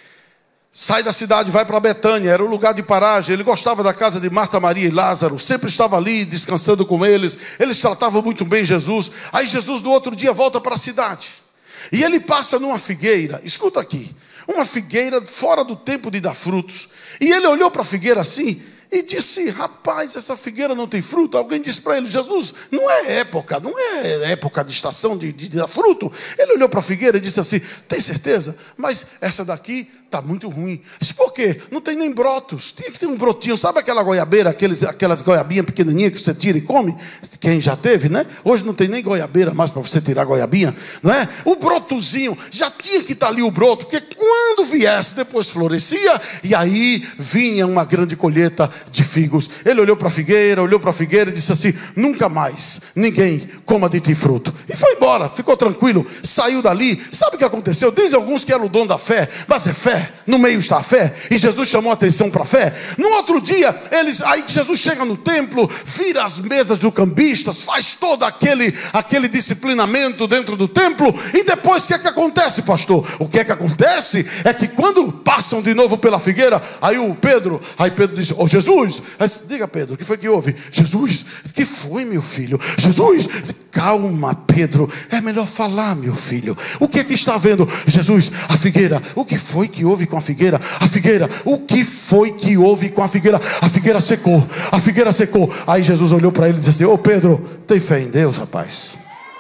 Sai da cidade, vai para Betânia, era o lugar de paragem. Ele gostava da casa de Marta, Maria e Lázaro, sempre estava ali descansando com eles. Eles tratavam muito bem Jesus. Aí Jesus no outro dia volta para a cidade, e ele passa numa figueira, escuta aqui, uma figueira fora do tempo de dar frutos. E ele olhou para a figueira assim e disse: rapaz, essa figueira não tem fruto. Alguém disse para ele: Jesus, não é época, não é época de estação de, de, de dar fruto. Ele olhou para a figueira e disse assim: tem certeza? Mas essa daqui está muito ruim. Disse: por quê? Não tem nem brotos. Tinha que ter um brotinho. Sabe aquela goiabeira, aqueles, aquelas goiabinhas pequenininhas que você tira e come? Quem já teve, né? Hoje não tem nem goiabeira mais para você tirar goiabinha, não é? O brotozinho, já tinha que estar ali o broto, porque quando viesse, depois florescia, e aí vinha uma grande colheita de figos. Ele olhou para a figueira, olhou para a figueira e disse assim: nunca mais ninguém coma de ti fruto. E foi embora, ficou tranquilo, saiu dali. Sabe o que aconteceu? Dizem alguns que era o dom da fé, mas é fé. No meio está a fé, e Jesus chamou a atenção para a fé. No outro dia, eles, aí Jesus chega no templo, vira as mesas do cambistas, faz todo aquele, aquele disciplinamento dentro do templo. E depois o que é que acontece, pastor? O que é que acontece é que quando passam de novo pela figueira, aí o Pedro, aí Pedro diz: ô Jesus, aí, diga Pedro, o que foi que houve? Jesus, o que foi, meu filho? Jesus, calma Pedro, é melhor falar, meu filho. O que é que está vendo? Jesus, a figueira, o que foi que houve com a figueira? A figueira, o que foi que houve com a figueira? A figueira secou, a figueira secou. Aí Jesus olhou para ele e disse assim: ô Pedro, tem fé em Deus, rapaz?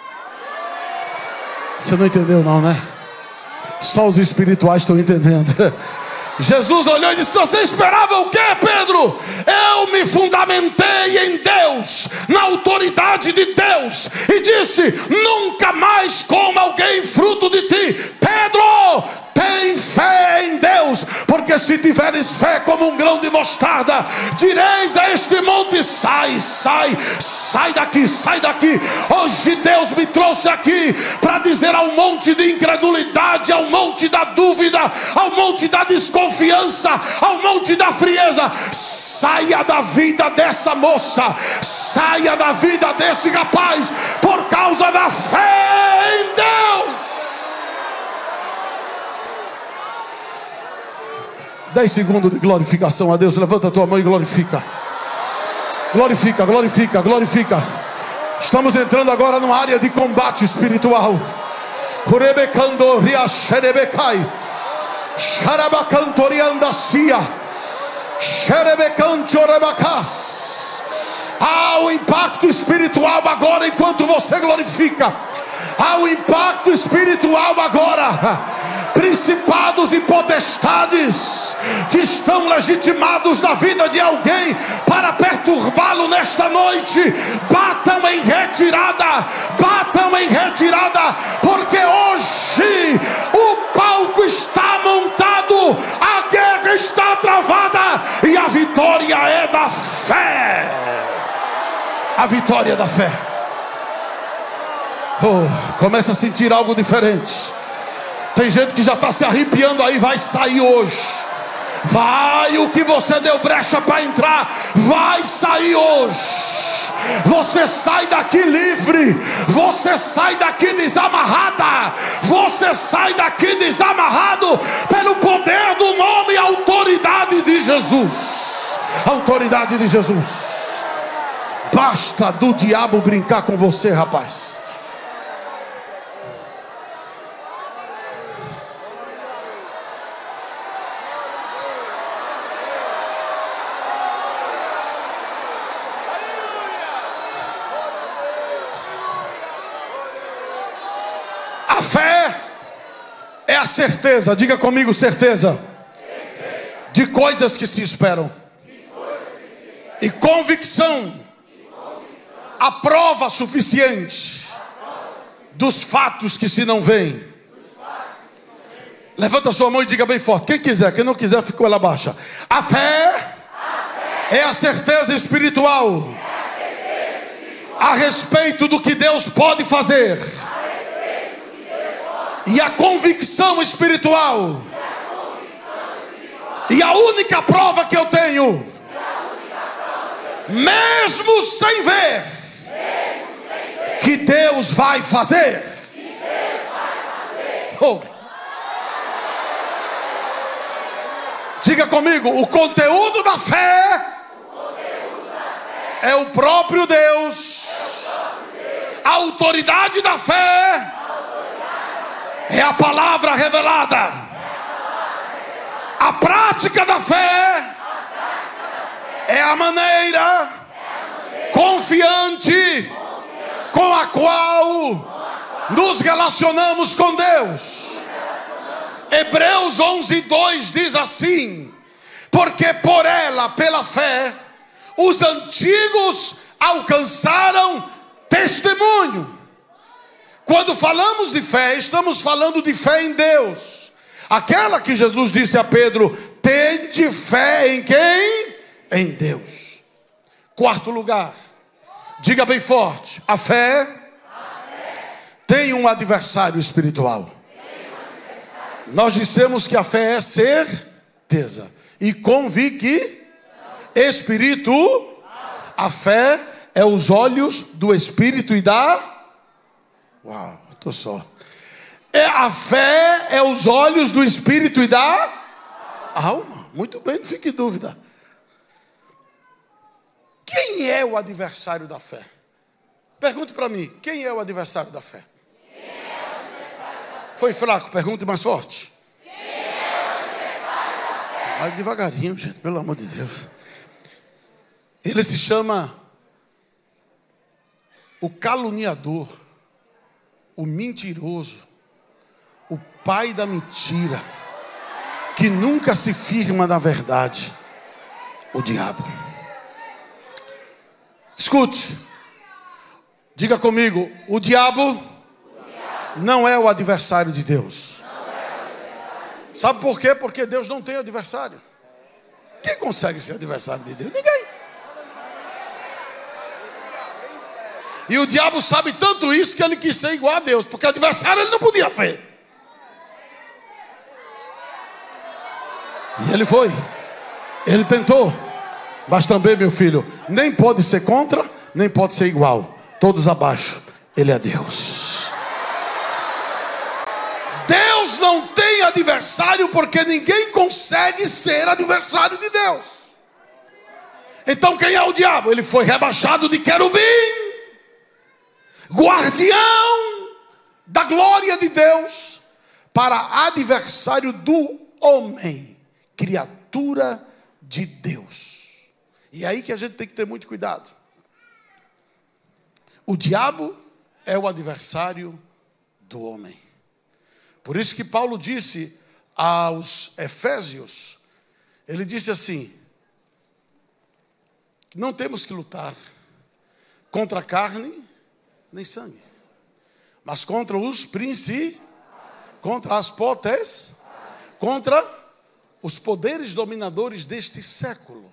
Você não entendeu não, né? Só os espirituais estão entendendo. Jesus olhou e disse: você esperava o quê, Pedro? Eu me fundamentei em Deus, na autoridade de Deus, e disse: nunca mais coma alguém fruto de ti. Pedro, tem fé em Deus. Deus, porque se tiveres fé como um grão de mostarda, direis a este monte: sai, sai, sai daqui, sai daqui. Hoje Deus me trouxe aqui para dizer ao monte de incredulidade, ao monte da dúvida, ao monte da desconfiança, ao monte da frieza: saia da vida dessa moça, saia da vida desse rapaz, por causa da fé em Deus. Dez segundos de glorificação a Deus. Levanta a tua mão e glorifica. Glorifica, glorifica, glorifica. Estamos entrando agora numa área de combate espiritual. Urebekando riacherebekai, xarabacantoriandacia, xerebecantorebacas. Há um impacto espiritual agora enquanto você glorifica. Há um impacto espiritual agora. Principados e potestades que estão legitimados na vida de alguém para perturbá-lo nesta noite, batam em retirada, batam em retirada, porque hoje o palco está montado, a guerra está travada e a vitória é da fé. A vitória da fé. Oh, começa a sentir algo diferente. Tem gente que já está se arrepiando aí. Vai sair hoje. Vai, o que você deu brecha para entrar, vai sair hoje. Você sai daqui livre. Você sai daqui desamarrada. Você sai daqui desamarrado pelo poder do nome e autoridade de Jesus. Autoridade de Jesus. Basta do diabo brincar com você, rapaz. A fé é a certeza, diga comigo, certeza, certeza. De coisas que se esperam, que se esperam. E convicção, e convicção. A prova suficiente, a prova suficiente. Dos fatos que se não veem. Levanta a sua mão e diga bem forte. Quem quiser, quem não quiser ficou ela baixa. A fé, a fé. É a certeza espiritual, é a certeza espiritual. A respeito do que Deus pode fazer. E a convicção espiritual. E a convicção espiritual. E a única prova que eu tenho, e a única prova que eu tenho, mesmo sem ver, mesmo sem ver, que Deus vai fazer. Que Deus vai fazer. Oh. Diga comigo, o conteúdo da fé, o conteúdo da fé é o próprio Deus. É o próprio Deus. A autoridade da fé é a palavra revelada. A prática da fé é a maneira confiante com a qual nos relacionamos com Deus. Hebreus onze, dois diz assim: porque por ela, pela fé, os antigos alcançaram testemunho. Quando falamos de fé, estamos falando de fé em Deus. Aquela que Jesus disse a Pedro: tende fé em quem? Em Deus. Quarto lugar, diga bem forte: a fé, a fé. Tem um adversário espiritual. Tem um adversário. Nós dissemos que a fé é certeza e convicção. Espírito, a fé é os olhos do Espírito e da... Uau, tô só. É a fé é os olhos do Espírito e da alma. Muito bem, não fique em dúvida. Quem é o adversário da fé? Pergunte para mim, quem é o adversário da fé? Quem é o adversário da fé? Foi fraco, pergunte mais forte. Quem é o adversário da fé? Vai devagarinho, gente, pelo amor de Deus. Ele se chama o caluniador, o mentiroso, o pai da mentira, que nunca se firma na verdade, o diabo. Escute, diga comigo: o diabo, o diabo não é o adversário de Deus. Não é o adversário de Deus. Sabe por quê? Porque Deus não tem adversário. Quem consegue ser adversário de Deus? Ninguém. E o diabo sabe tanto isso que ele quis ser igual a Deus, porque adversário ele não podia ser. E ele foi. Ele tentou. Mas também, meu filho, nem pode ser contra, nem pode ser igual. Todos abaixo. Ele é Deus. Deus não tem adversário, porque ninguém consegue ser adversário de Deus. Então quem é o diabo? Ele foi rebaixado de querubim, guardião da glória de Deus, para adversário do homem, criatura de Deus. E é aí que a gente tem que ter muito cuidado. O diabo é o adversário do homem. Por isso que Paulo disse aos Efésios, ele disse assim: não temos que lutar contra a carne nem sangue, mas contra os príncipes, contra as potestades, contra os poderes dominadores deste século.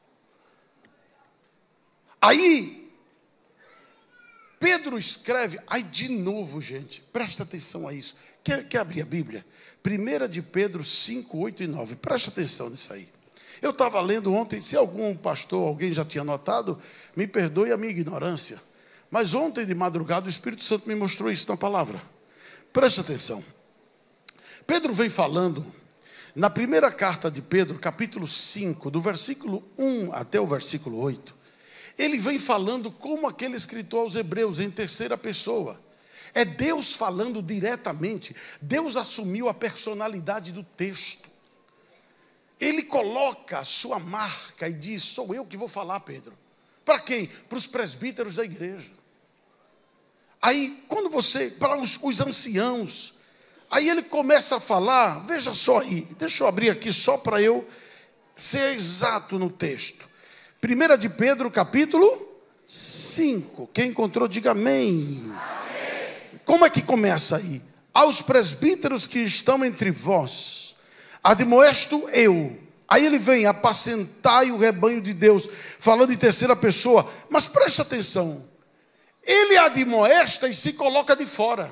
Aí Pedro escreve, aí de novo, gente, presta atenção a isso. Quer, quer abrir a Bíblia? primeira de Pedro cinco, oito e nove. Presta atenção nisso aí. Eu estava lendo ontem, se algum pastor, alguém já tinha notado, me perdoe a minha ignorância. Mas ontem de madrugada o Espírito Santo me mostrou isso na palavra. Presta atenção. Pedro vem falando, na primeira carta de Pedro, capítulo cinco, do versículo um até o versículo oito. Ele vem falando como aquele escritor aos Hebreus, em terceira pessoa. É Deus falando diretamente. Deus assumiu a personalidade do texto. Ele coloca a sua marca e diz: sou eu que vou falar, Pedro. Para quem? Para os presbíteros da igreja. Aí, quando você, para os, os anciãos, aí ele começa a falar, veja só aí, deixa eu abrir aqui só para eu ser exato no texto. primeira de Pedro, capítulo cinco. Quem encontrou, diga amém. Amém. Como é que começa aí? Aos presbíteros que estão entre vós, admoesto eu. Aí ele vem, apacentai o rebanho de Deus, falando em terceira pessoa. Mas preste atenção, ele admoesta e se coloca de fora.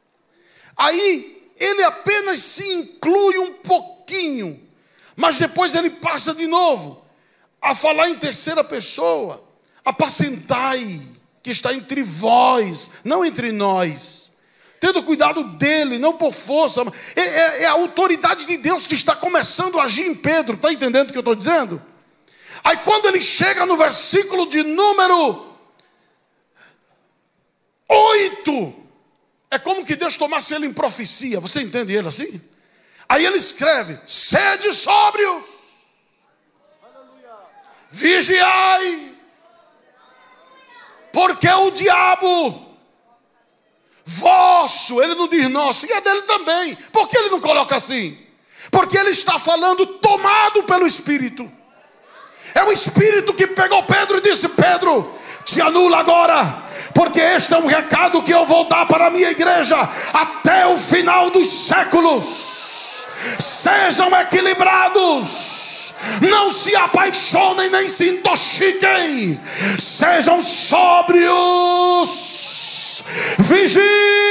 Aí ele apenas se inclui um pouquinho, mas depois ele passa de novo a falar em terceira pessoa. Apacentai, que está entre vós, não entre nós, tendo cuidado dele, não por força. É, é, é a autoridade de Deus que está começando a agir em Pedro. Está entendendo o que eu estou dizendo? Aí quando ele chega no versículo de número oito, é como que Deus tomasse ele em profecia. Você entende ele assim? Aí ele escreve: sede sóbrios, vigiai, porque o diabo vosso, ele não diz nosso, e é dele também. Por que ele não coloca assim? Porque ele está falando tomado pelo Espírito. É o Espírito que pegou Pedro e disse: Pedro, te anula agora, porque este é um recado que eu vou dar para a minha igreja até o final dos séculos. Sejam equilibrados, não se apaixonem nem se intoxiquem, sejam sóbrios, vigiem,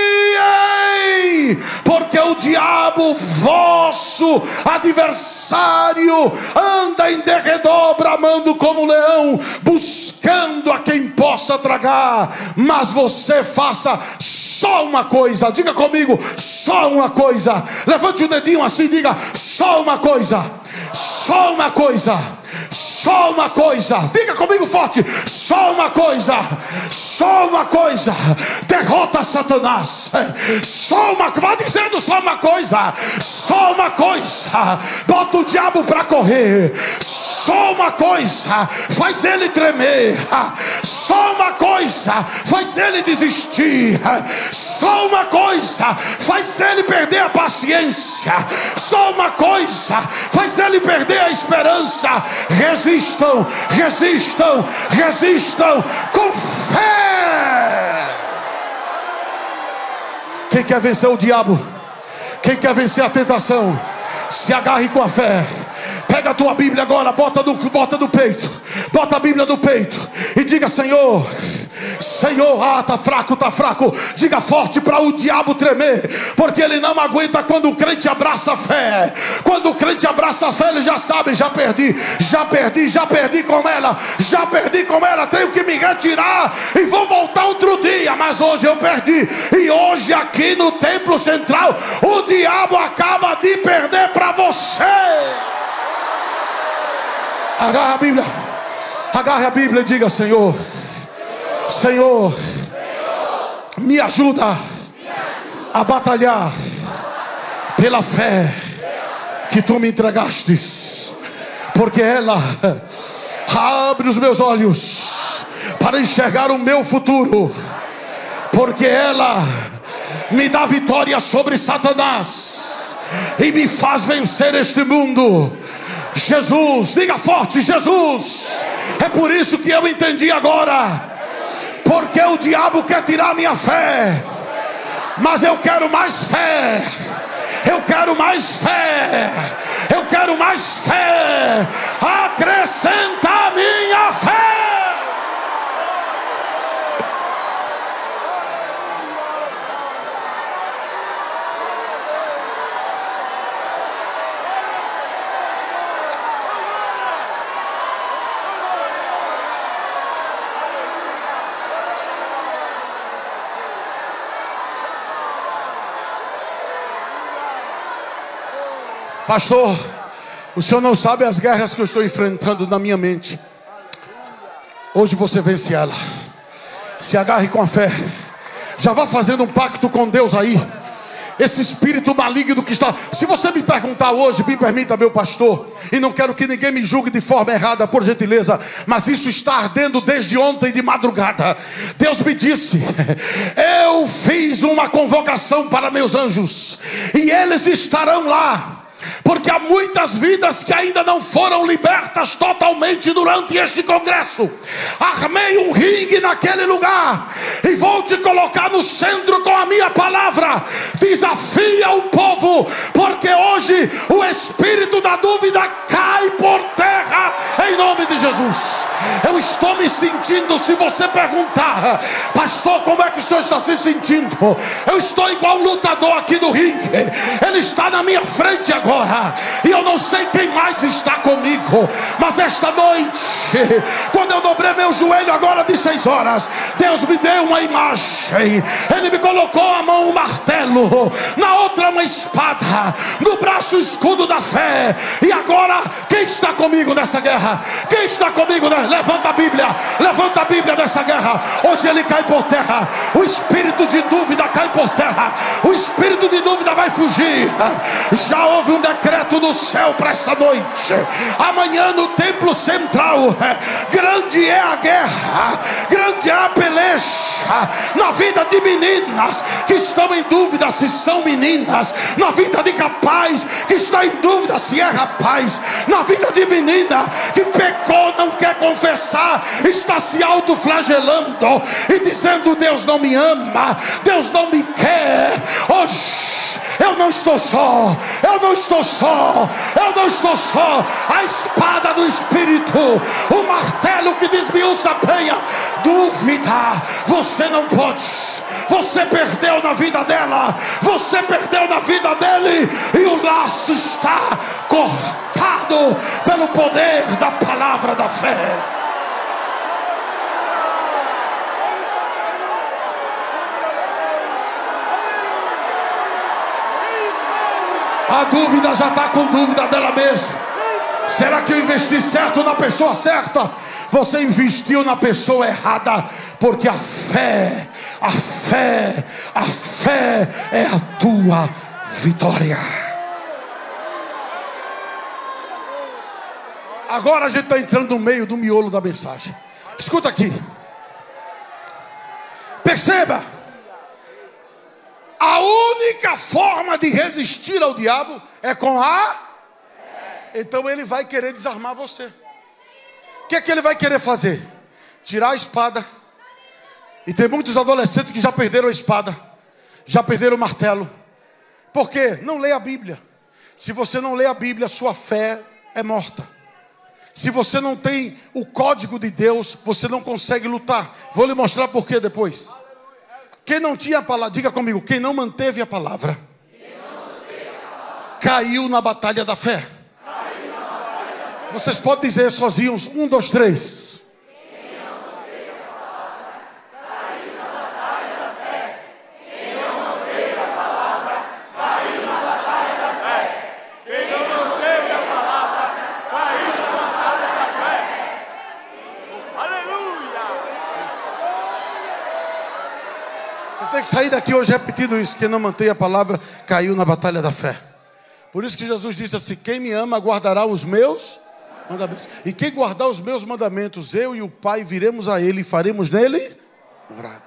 porque o diabo vosso adversário anda em derredor, bramando como leão, buscando a quem possa tragar. Mas você faça só uma coisa, diga comigo, só uma coisa. Levante o dedinho assim, diga: só uma coisa, só uma coisa, só uma coisa. Diga comigo forte: só uma coisa, só uma coisa. Derrota Satanás. Só uma coisa, vá dizendo só uma coisa, só uma coisa. Bota o diabo para correr. Só uma coisa faz ele tremer. Só uma coisa faz ele desistir. Só uma coisa faz ele perder a paciência. Só uma coisa faz ele perder a esperança. Resistam, resistam, resistam com fé. Quem quer vencer o diabo? Quem quer vencer a tentação? Se agarre com a fé. Pega a tua Bíblia agora, bota no, bota no peito. Bota a Bíblia no peito e diga: Senhor, Senhor, ah, tá fraco, tá fraco. Diga forte para o diabo tremer, porque ele não aguenta quando o crente abraça a fé. Quando o crente abraça a fé, ele já sabe: já perdi, já perdi, já perdi com ela, já perdi com ela, tenho que me retirar e vou voltar outro dia, mas hoje eu perdi. E hoje aqui no templo central, o diabo acaba de perder para você. Agarra a Bíblia, agarre a Bíblia e diga: Senhor, Senhor, me ajuda a batalhar pela fé que tu me entregastes, porque ela abre os meus olhos para enxergar o meu futuro, porque ela me dá vitória sobre Satanás e me faz vencer este mundo. Jesus, diga forte: Jesus. É por isso que eu entendi agora, porque o diabo quer tirar minha fé, mas eu quero mais fé. Eu quero mais fé. Eu quero mais fé. Acrescenta a minha fé. Pastor, o senhor não sabe as guerras que eu estou enfrentando na minha mente. Hoje você vence ela. Se agarre com a fé. Já vá fazendo um pacto com Deus aí. Esse espírito maligno que está... Se você me perguntar hoje, me permita, meu pastor, e não quero que ninguém me julgue de forma errada, por gentileza, mas isso está ardendo desde ontem de madrugada. Deus me disse: eu fiz uma convocação para meus anjos, e eles estarão lá, porque há muitas vidas que ainda não foram libertas totalmente durante este congresso. Armei um ringue naquele lugar e vou te colocar no centro com a minha palavra. Desafia o povo, porque hoje o espírito da dúvida cai por terra em nome de Jesus. Eu estou me sentindo, se você perguntar: pastor, como é que o senhor está se sentindo? Eu estou igual um lutador aqui do ringue. Ele está na minha frente agora, e eu não sei quem mais está comigo, mas esta noite, quando eu dobrei meu joelho agora de seis horas, Deus me deu uma imagem. Ele me colocou a mão um martelo, na outra uma espada, no braço o escudo da fé. E agora, quem está comigo nessa guerra? Quem está comigo? Levanta a Bíblia, levanta a Bíblia nessa guerra. Hoje ele cai por terra. O espírito de dúvida cai por terra. O espírito de dúvida vai fugir. Já houve um decreto do céu para essa noite. Amanhã no templo central, grande é a guerra, grande é a peleja na vida de meninas que estão em dúvida se são meninas, na vida de rapaz que está em dúvida se é rapaz, na vida de menina que pecou, não quer confessar, está se autoflagelando e dizendo: Deus não me ama, Deus não me quer. Hoje eu não estou só, eu não estou só, eu não estou só. A espada do Espírito, o martelo que desmiuça a penha. Dúvida, você não pode. Você perdeu na vida dela, você perdeu na vida dele, e o laço está cortado pelo poder da palavra da fé. A dúvida já está com dúvida dela mesma. Será que eu investi certo na pessoa certa? Você investiu na pessoa errada, porque a fé, a fé, a fé é a tua vitória. Agora a gente está entrando no meio do miolo da mensagem. Escuta aqui. Perceba. A única forma de resistir ao diabo é com a... Então ele vai querer desarmar você. O que é que ele vai querer fazer? Tirar a espada. E tem muitos adolescentes que já perderam a espada, já perderam o martelo. Por quê? Não lê a Bíblia. Se você não lê a Bíblia, sua fé é morta. Se você não tem o código de Deus, você não consegue lutar. Vou lhe mostrar por quê depois. Quem não tinha a palavra, diga comigo, quem não manteve a palavra, caiu na batalha da fé. Vocês podem dizer sozinhos, um, dois, três. Tem que sair daqui hoje repetindo isso. Quem não mantém a palavra caiu na batalha da fé. Por isso que Jesus disse assim: quem me ama guardará os meus mandamentos. E quem guardar os meus mandamentos, eu e o Pai viremos a ele e faremos nele morada.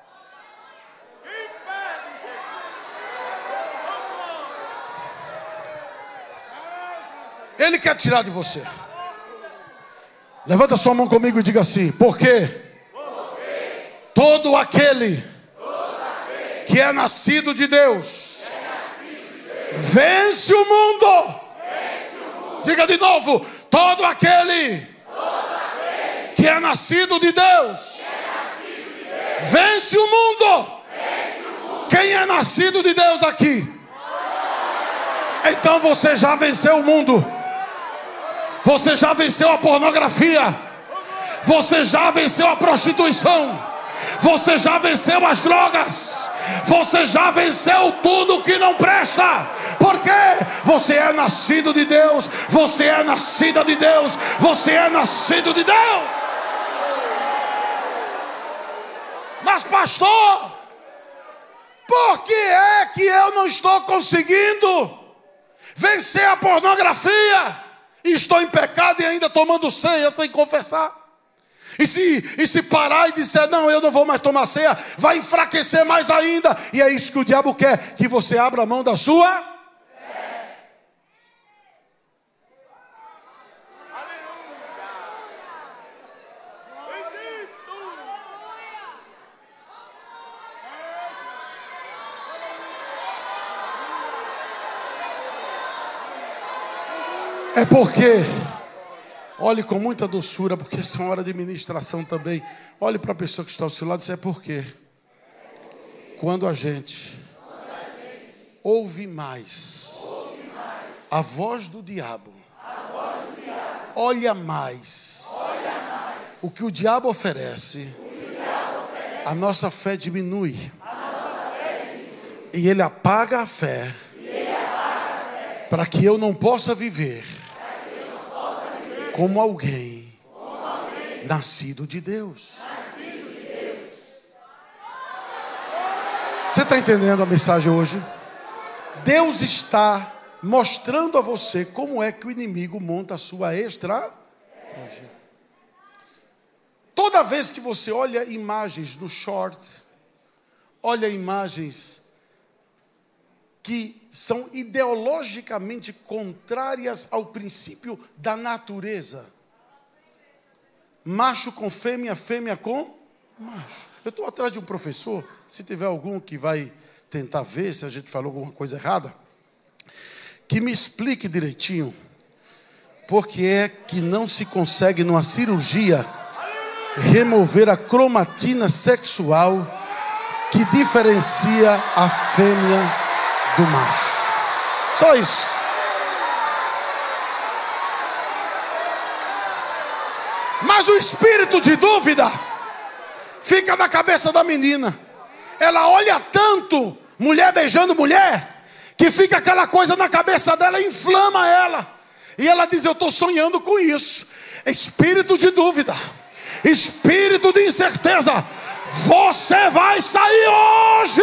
Ele quer tirar de você. Levanta sua mão comigo e diga assim: porque todo aquele que é nascido de Deus, é nascido de Deus. Vence o mundo. Vence o mundo. Diga de novo: todo aquele, todo aquele que é nascido de Deus, é nascido de Deus. Vence o mundo. Vence o mundo. Quem é nascido de Deus aqui? Então você já venceu o mundo. Você já venceu a pornografia. Você já venceu a prostituição. Você já venceu as drogas. Você já venceu tudo que não presta. Porque você é nascido de Deus. Você é nascida de Deus. Você é nascido de Deus. Mas pastor, por que é que eu não estou conseguindo vencer a pornografia? E estou em pecado e ainda tomando ceia sem confessar. E se, e se parar e disser, não, eu não vou mais tomar ceia, vai enfraquecer mais ainda. E é isso que o diabo quer, que você abra a mão da sua fé. É porque... olhe com muita doçura, porque essa é uma hora de ministração também. Olhe para a pessoa que está ao seu lado e diz: é porque quando a gente ouve mais a voz do diabo, olha mais o que o diabo oferece, a nossa fé diminui. E ele apaga a fé para que eu não possa viver como alguém, como alguém nascido de Deus. Nascido de Deus. Você está entendendo a mensagem hoje? Deus está mostrando a você como é que o inimigo monta a sua estratégia. Toda vez que você olha imagens no short, olha imagens que são ideologicamente contrárias ao princípio da natureza. Macho com fêmea, fêmea com macho. Eu estou atrás de um professor, se tiver algum que vai tentar ver se a gente falou alguma coisa errada, que me explique direitinho por que é que não se consegue numa cirurgia remover a cromatina sexual que diferencia a fêmea do macho. Só isso. Mas o espírito de dúvida fica na cabeça da menina. Ela olha tanto mulher beijando mulher, que fica aquela coisa na cabeça dela, inflama ela. E ela diz: eu estou sonhando com isso. Espírito de dúvida, espírito de incerteza, você vai sair hoje.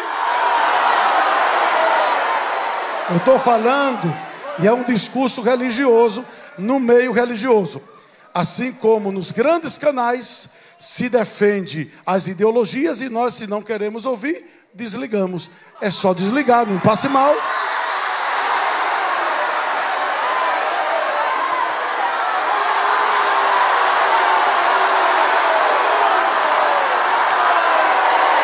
Eu estou falando, e é um discurso religioso no meio religioso. Assim como nos grandes canais se defende as ideologias, e nós, se não queremos ouvir, desligamos. É só desligar, não passe mal.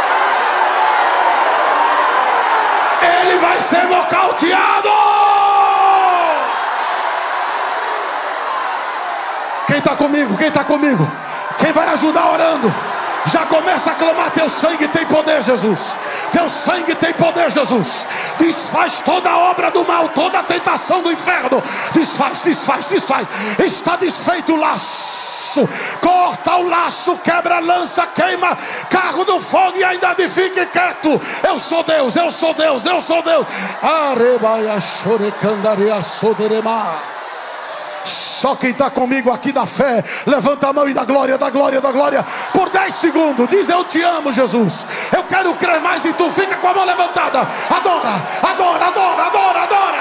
Ele vai ser nocauteado. Quem está comigo? Quem está comigo? Quem vai ajudar orando? Já começa a clamar: teu sangue tem poder, Jesus. Teu sangue tem poder, Jesus. Desfaz toda a obra do mal, toda a tentação do inferno. Desfaz, desfaz, desfaz. Está desfeito o laço. Corta o laço, quebra, lança, queima, carro do fogo e ainda fique quieto. Eu sou Deus, eu sou Deus, eu sou Deus. Arebaia chorecandaria soderema. Só quem está comigo aqui da fé, levanta a mão e dá glória, dá glória, dá glória por dez segundos. Diz: eu te amo, Jesus. Eu quero crer mais em tu. Fica com a mão levantada. Adora, adora, adora, adora, adora.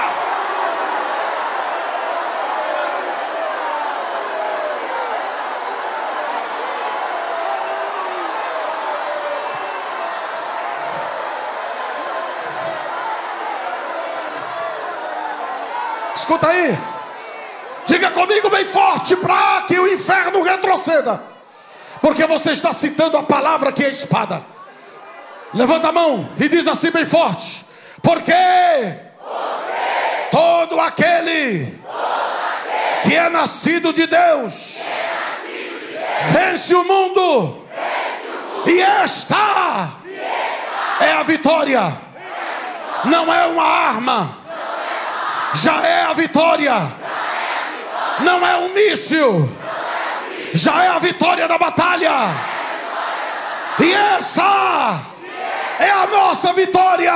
Escuta aí. Diga comigo bem forte, para que o inferno retroceda. Porque você está citando a palavra que é espada. Levanta a mão e diz assim bem forte: porque, porque todo, aquele todo aquele que é nascido de Deus, é nascido de Deus vence o mundo, vence o mundo e, esta e esta é a vitória. É a vitória. Não é uma arma, não é uma arma. Já é a vitória. Não é um míssil, já é a vitória da batalha. E essa é a nossa vitória.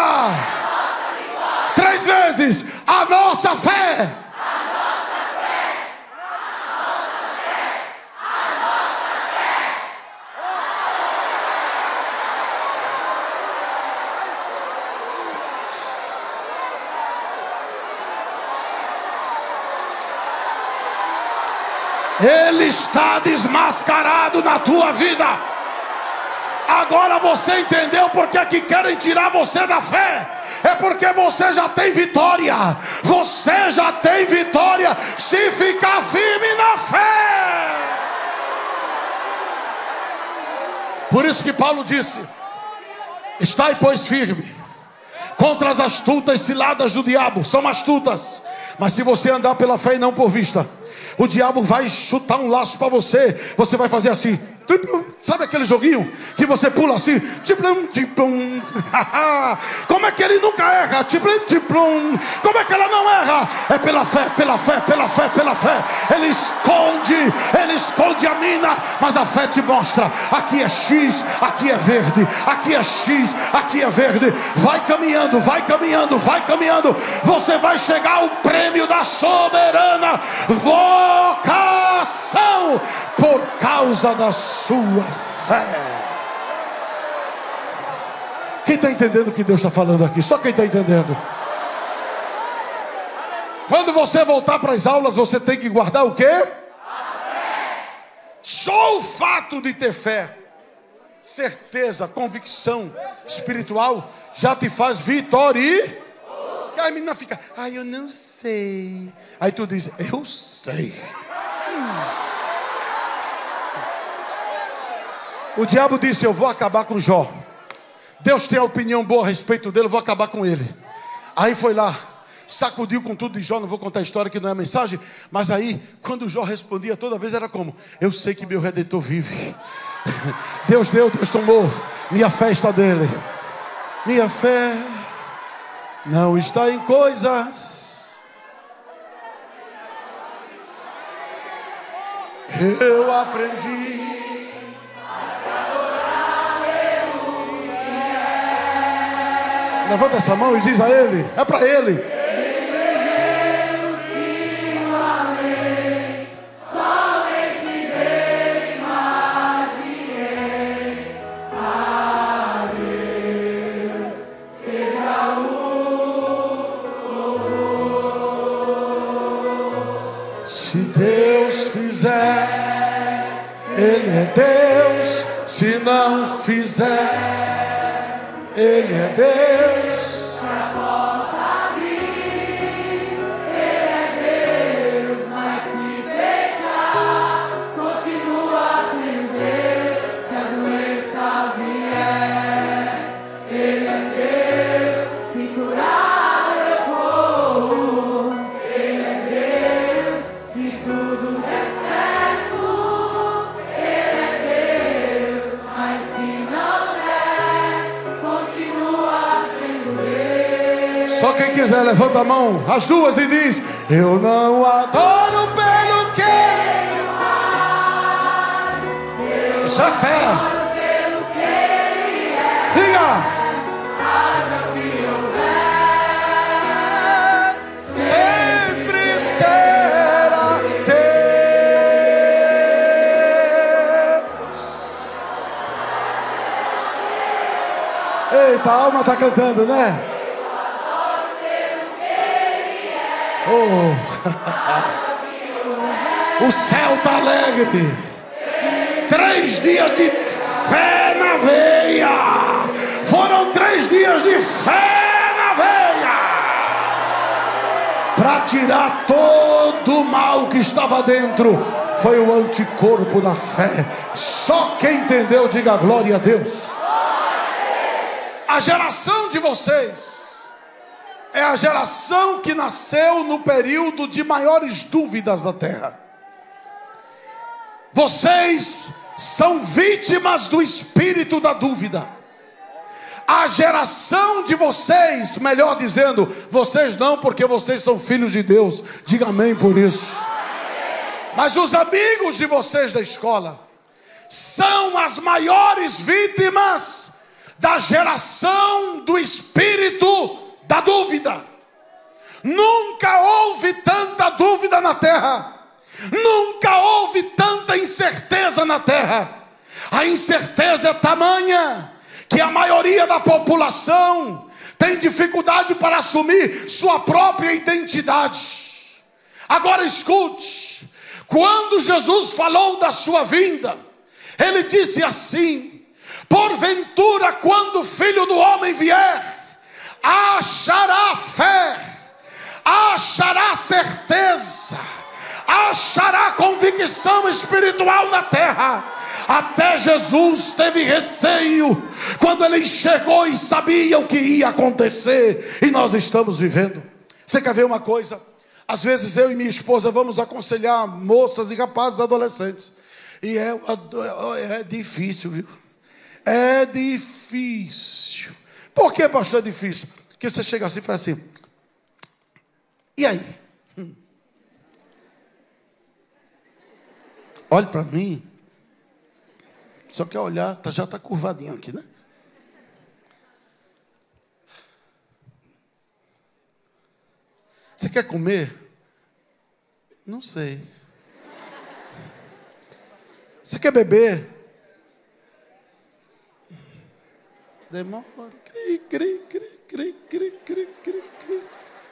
Três vezes: a nossa fé. Ele está desmascarado na tua vida. Agora você entendeu porque é que querem tirar você da fé? É porque você já tem vitória. Você já tem vitória se ficar firme na fé. Por isso que Paulo disse: estai, pois, firme contra as astutas ciladas do diabo. São astutas, mas se você andar pela fé e não por vista, o diabo vai chutar um laço para você. Você vai fazer assim. Sabe aquele joguinho que você pula assim? Como é que ele nunca erra? Como é que ela não erra? É pela fé, pela fé, pela fé, pela fé. Ele esconde, ele esconde a mina, mas a fé te mostra: aqui é X, aqui é verde, aqui é X, aqui é verde. Vai caminhando, vai caminhando, vai caminhando. Você vai chegar ao prêmio da soberana vocação por causa da sua fé. Quem está entendendo o que Deus está falando aqui? Só quem está entendendo. Quando você voltar para as aulas, você tem que guardar o quê? A fé. Só o fato de ter fé, certeza, convicção espiritual já te faz vitória. E a menina fica: ai, eu não sei. Aí tu diz: eu sei. hum. O diabo disse: eu vou acabar com Jó. Deus tem a opinião boa a respeito dele, eu vou acabar com ele. Aí foi lá, sacudiu com tudo de Jó. Não vou contar a história que não é a mensagem. Mas aí, quando Jó respondia, toda vez era como: eu sei que meu Redentor vive. Deus deu, Deus tomou. Minha fé está dele. Minha fé não está em coisas. Eu aprendi. Levanta essa mão e diz a ele: é para ele. Se Deus fizer, Ele é Deus. Se não fizer, Ele é Deus. Se a porta abrir, Ele é Deus. Mas se fechar, continua sendo Deus. Se a doença vier, Ele é Deus. Se curar eu for, Ele é Deus. Se tudo der certo, Só quem quiser levanta a mão, as duas, e diz: eu não adoro pelo que Ele faz. Isso é fé. Diga. Sempre será Deus. Eita, a alma está cantando, né? Oh. O céu está alegre. Três dias de fé na veia. Foram três dias de fé na veia para tirar todo o mal que estava dentro. Foi o anticorpo da fé. Só quem entendeu, diga glória a Deus. A geração de vocês é a geração que nasceu no período de maiores dúvidas da terra. Vocês são vítimas do espírito da dúvida. A geração de vocês, melhor dizendo, vocês não, porque vocês são filhos de Deus. Diga amém por isso. Mas os amigos de vocês da escola são as maiores vítimas da geração do espírito da dúvida. Nunca houve tanta dúvida na terra. Nunca houve tanta incerteza na terra. A incerteza é tamanha que a maioria da população tem dificuldade para assumir sua própria identidade. Agora escute, quando Jesus falou da sua vinda, ele disse assim: porventura, quando o Filho do Homem vier, achará fé, achará certeza, achará convicção espiritual na terra. Até Jesus teve receio quando ele enxergou e sabia o que ia acontecer. E nós estamos vivendo. Você quer ver uma coisa? Às vezes eu e minha esposa vamos aconselhar moças e rapazes adolescentes. E é, é difícil, viu? É difícil. Por que, pastor, é difícil? Porque você chega assim e faz assim: e aí? Hum. Olhe para mim. Só quer olhar, tá, já está curvadinho aqui, né? Você quer comer? Não sei. Você quer beber? Demora. Cri, cri, cri, cri, cri, cri, cri, cri.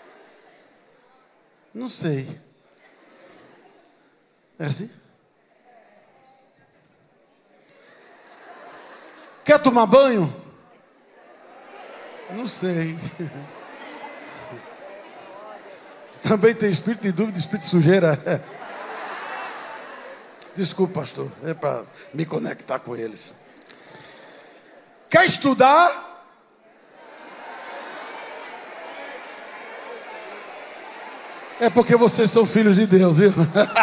Não sei. É assim? Quer tomar banho? Não sei. Também tem espírito de dúvida, espírito de sujeira. Desculpa, pastor, é para me conectar com eles. Quer estudar? É porque vocês são filhos de Deus, viu?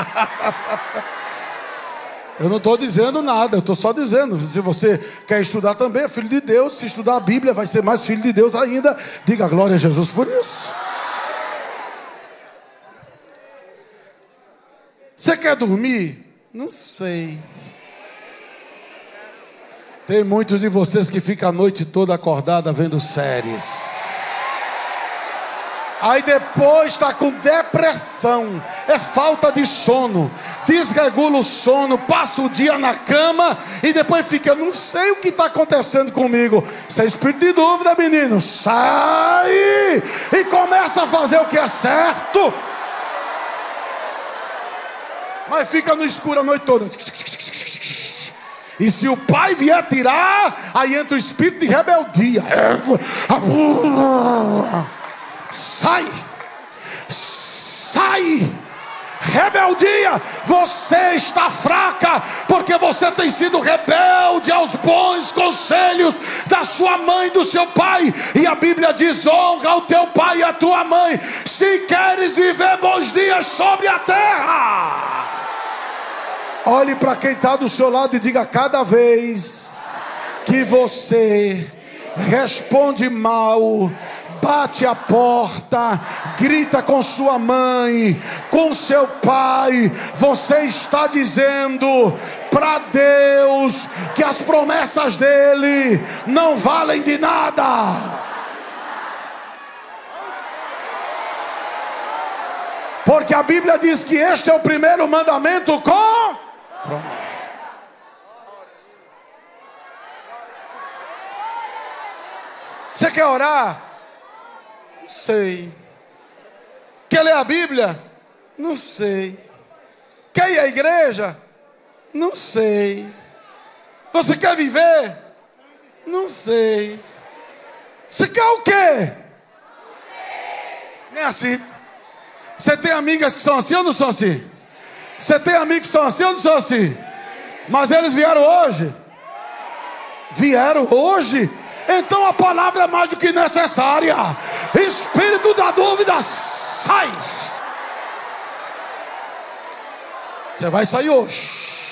Eu não estou dizendo nada, eu estou só dizendo, se você quer estudar também, é filho de Deus. Se estudar a Bíblia, vai ser mais filho de Deus ainda. Diga glória a Jesus por isso. Você quer dormir? Não sei. Tem muitos de vocês que ficam a noite toda acordada vendo séries. Aí depois está com depressão, é falta de sono, desregula o sono, passa o dia na cama e depois fica: não sei o que está acontecendo comigo. Isso é espírito de dúvida, menino. Sai e começa a fazer o que é certo. Mas fica no escuro a noite toda. E se o pai vier tirar, aí entra o espírito de rebeldia. Sai, sai, rebeldia. Você está fraca porque você tem sido rebelde aos bons conselhos da sua mãe e do seu pai. E a Bíblia diz: honra o teu pai e a tua mãe, se queres viver bons dias sobre a terra. Olhe para quem está do seu lado e diga: cada vez que você responde mal, bate a porta, grita com sua mãe, com seu pai. Você está dizendo para Deus que as promessas dele não valem de nada. Porque a Bíblia diz que este é o primeiro mandamento com promessa. Você quer orar? Não sei. Quer ler a Bíblia? Não sei. Quer ir à igreja? Não sei. Você quer viver? Não sei. Você quer o quê? Nem assim. Você tem amigas que são assim ou não são assim? Você tem amigos que são assim ou não são assim? Mas eles vieram hoje? Vieram hoje? Então a palavra é mais do que necessária. Espírito da dúvida, sai. Você vai sair hoje.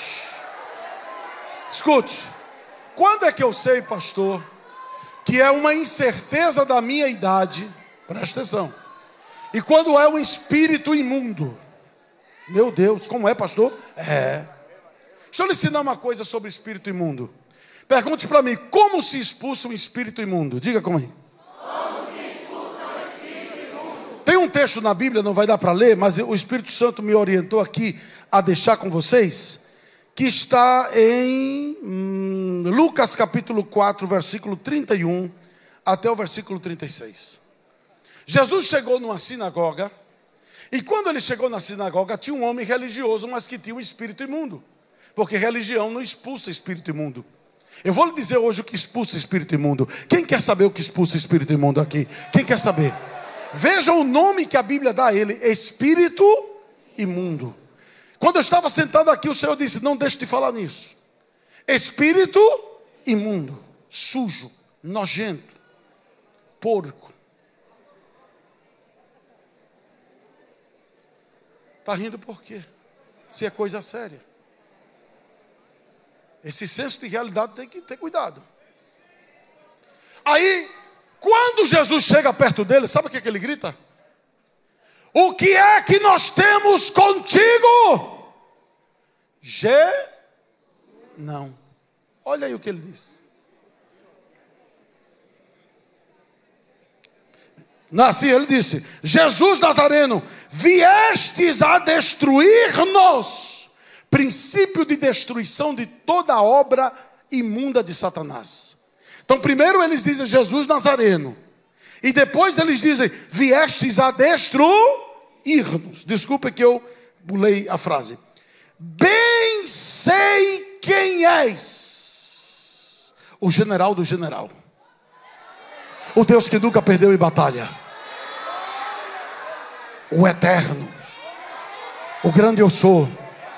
Escute. Quando é que eu sei, pastor, que é uma incerteza da minha idade? Presta atenção. E quando é um espírito imundo? Meu Deus, como é, pastor? É. Deixa eu lhe ensinar uma coisa sobre espírito imundo. Pergunte para mim, como se expulsa um espírito imundo? Diga comigo. Como se expulsa um espírito imundo? Tem um texto na Bíblia, não vai dar para ler, mas o Espírito Santo me orientou aqui a deixar com vocês, que está em hum, Lucas capítulo quatro, versículo trinta e um até o versículo trinta e seis. Jesus chegou numa sinagoga, e quando ele chegou na sinagoga, tinha um homem religioso, mas que tinha um espírito imundo, porque religião não expulsa espírito imundo. Eu vou lhe dizer hoje o que expulsa espírito imundo. Quem quer saber o que expulsa espírito imundo aqui? Quem quer saber? Veja o nome que a Bíblia dá a ele: espírito imundo. Quando eu estava sentado aqui, o Senhor disse: não deixe de falar nisso. Espírito imundo, sujo, nojento, porco. Está rindo por quê? Se é coisa séria. Esse senso de realidade tem que ter cuidado. Aí, quando Jesus chega perto dele, sabe o que, é que ele grita? O que é que nós temos contigo? G? Não. Olha aí o que ele diz. Assim ele disse: Jesus Nazareno, viestes a destruir-nos. Princípio de destruição de toda a obra imunda de Satanás. Então primeiro eles dizem Jesus Nazareno, e depois eles dizem viestes a destruir-nos. Desculpe que eu pulei a frase. Bem sei quem és, o general do general, o Deus que nunca perdeu em batalha, o eterno, o grande eu sou.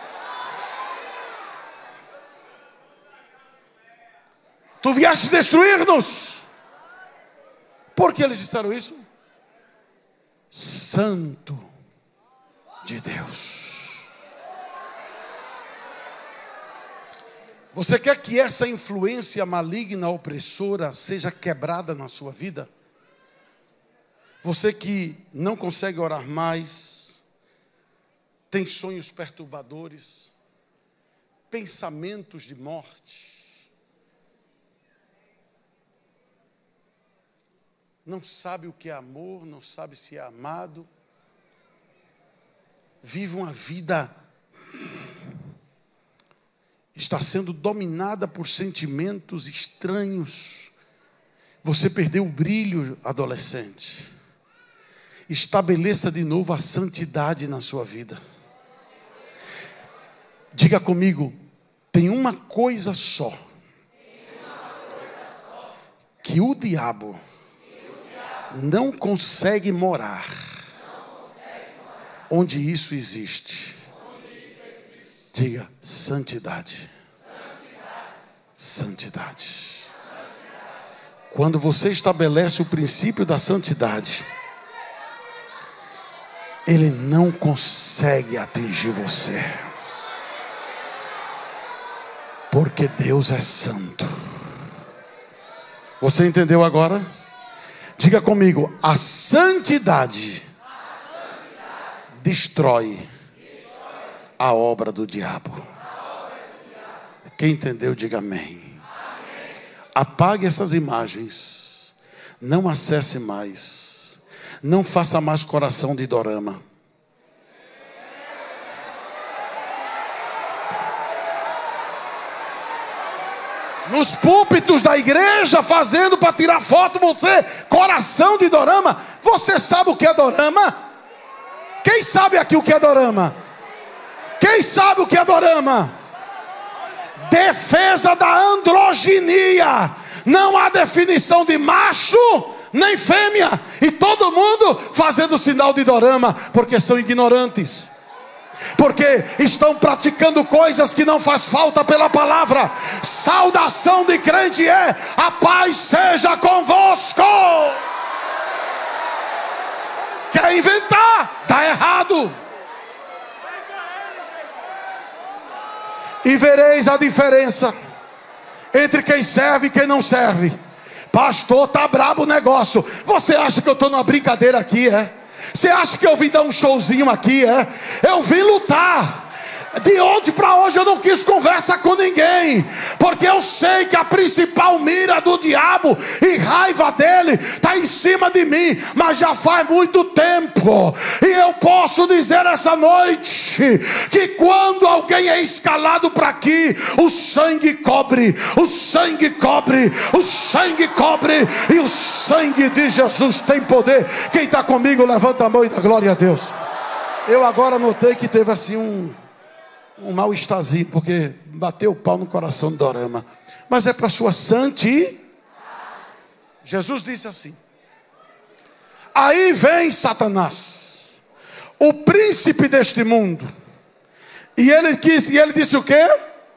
Tu vieste destruir-nos. Por que eles disseram isso? Santo de Deus. Você quer que essa influência maligna, opressora, seja quebrada na sua vida? Você que não consegue orar mais, tem sonhos perturbadores, pensamentos de morte, não sabe o que é amor, não sabe se é amado, vive uma vida, está sendo dominada por sentimentos estranhos. Você perdeu o brilho, adolescente. Estabeleça de novo a santidade na sua vida. Diga comigo, tem uma coisa só que o diabo não consegue morar onde isso existe. Diga, santidade. Santidade. Quando você estabelece o princípio da santidade, ele não consegue atingir você, porque Deus é santo. Você entendeu agora? Diga comigo, a santidade, a santidade destrói, destrói a obra do diabo. Obra do diabo. Quem entendeu, diga amém. Amém. Apague essas imagens. Não acesse mais. Não faça mais coração de dorama. Nos púlpitos da igreja, fazendo para tirar foto, você, coração de dorama. Você sabe o que é dorama? Quem sabe aqui o que é dorama? Quem sabe o que é dorama? Defesa da androginia. Não há definição de macho nem fêmea. E todo mundo fazendo sinal de dorama, porque são ignorantes. Porque estão praticando coisas que não faz falta pela palavra. Saudação de crente é: a paz seja convosco. Quer inventar? Está errado. E vereis a diferença entre quem serve e quem não serve. Pastor, tá brabo o negócio. Você acha que eu estou numa brincadeira aqui, é? Você acha que eu vim dar um showzinho aqui, é? Eu vim lutar. De ontem para hoje eu não quis conversa com ninguém, porque eu sei que a principal mira do diabo e raiva dele está em cima de mim, mas já faz muito tempo. E eu posso dizer essa noite que quando alguém é escalado para aqui, o sangue cobre, o sangue cobre, o sangue cobre, e o sangue de Jesus tem poder. Quem está comigo, levanta a mão e dá glória a Deus. Eu agora notei que teve assim um Um mal-estarzinho, porque bateu o pau no coração do dorama. Mas é para sua santidade. Jesus disse assim: aí vem Satanás, o príncipe deste mundo. E ele, quis, e ele disse o quê?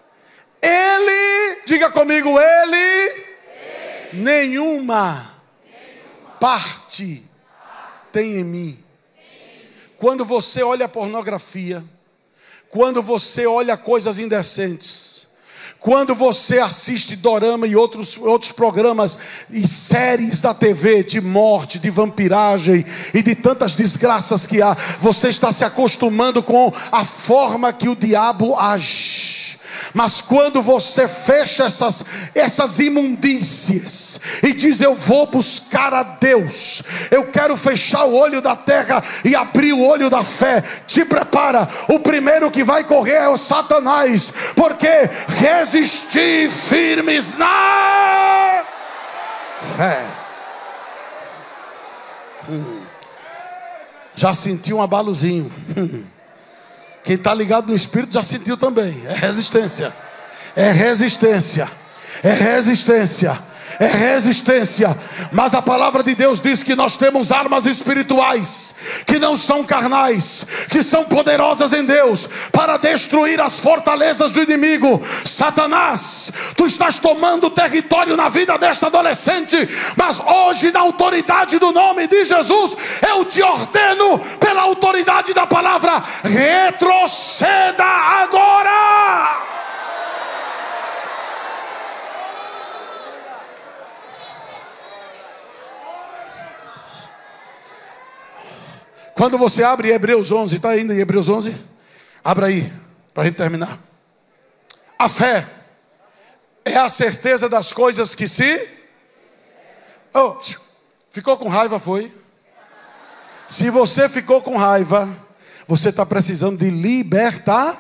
Ele, diga comigo, ele, ele. Nenhuma, nenhuma parte tem em mim. Quando você olha a pornografia, quando você olha coisas indecentes, quando você assiste dorama e outros, outros programas e séries da T V de morte, de vampiragem e de tantas desgraças que há, você está se acostumando com a forma que o diabo age. Mas quando você fecha essas, essas imundícias e diz: eu vou buscar a Deus, eu quero fechar o olho da terra e abrir o olho da fé, te prepara, o primeiro que vai correr é o Satanás, porque resistir firmes na fé. hum. Já senti um abalozinho. hum. Quem está ligado no Espírito já sentiu também. É resistência. É resistência. É resistência. É resistência. Mas a palavra de Deus diz que nós temos armas espirituais que não são carnais, que são poderosas em Deus para destruir as fortalezas do inimigo. Satanás, tu estás tomando território na vida desta adolescente, mas hoje, na autoridade do nome de Jesus, eu te ordeno, pela autoridade da palavra, retroceda agora. Quando você abre Hebreus onze, está ainda em Hebreus onze? Abra aí, para a gente terminar. A fé é a certeza das coisas que se... Oh, ficou com raiva, foi? Se você ficou com raiva, você está precisando de libertar.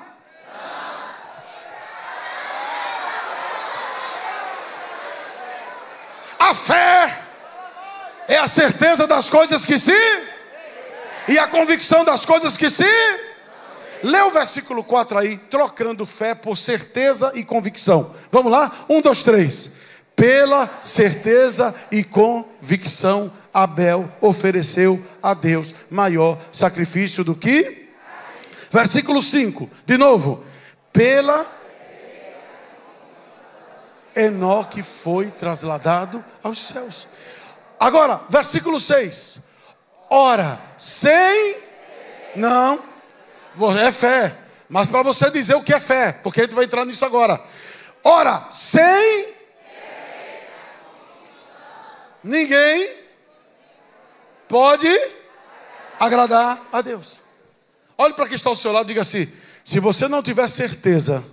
A fé é a certeza das coisas que se... e a convicção das coisas que se... Lê o versículo quatro aí, trocando fé por certeza e convicção. Vamos lá? Um, dois, três. Pela certeza e convicção, Abel ofereceu a Deus maior sacrifício do que... Versículo cinco, de novo. Pela... Enoque foi trasladado aos céus. Agora, versículo seis. Ora, sem... Não, é fé. Mas para você dizer o que é fé, porque a gente vai entrar nisso agora. Ora, sem... Ninguém pode agradar a Deus. Olhe para quem está ao seu lado e diga assim: se você não tiver certeza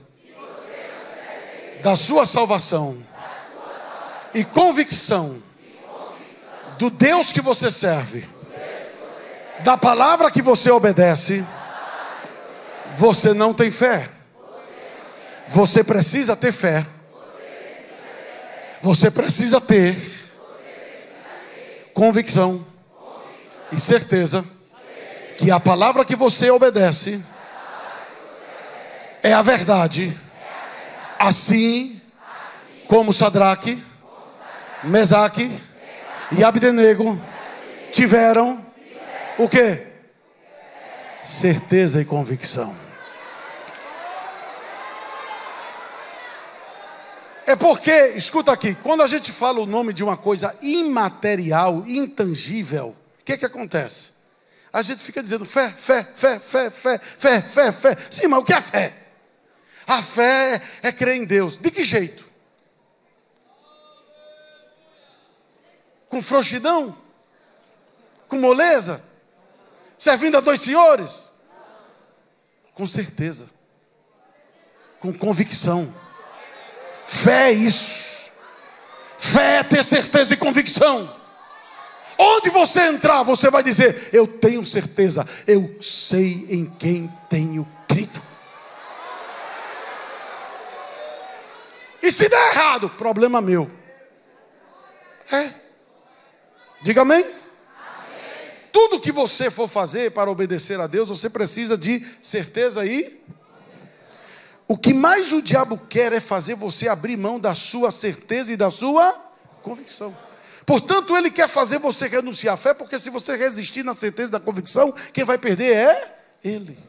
da sua salvação e convicção do Deus que você serve, da palavra que você obedece, você não tem fé. Você precisa ter fé. Você precisa ter convicção e certeza que a palavra que você obedece é a verdade, assim como Sadraque, Mesaque e Abdenego tiveram o quê? Certeza e convicção. É porque, escuta aqui, quando a gente fala o nome de uma coisa imaterial, intangível, o que que acontece? A gente fica dizendo fé, fé, fé, fé, fé, fé, fé, fé. Sim, mas o que é fé? A fé é crer em Deus. De que jeito? Com frouxidão? Com moleza? Servindo a dois senhores? Com certeza. Com convicção. Fé é isso. Fé é ter certeza e convicção. Onde você entrar, você vai dizer: eu tenho certeza, eu sei em quem tenho crido. E se der errado, problema meu. É. Diga amém. Amém. Tudo que você for fazer para obedecer a Deus, você precisa de certeza e... O que mais o diabo quer é fazer você abrir mão da sua certeza e da sua convicção. Portanto, ele quer fazer você renunciar à fé, porque se você resistir na certeza e da convicção, quem vai perder é ele.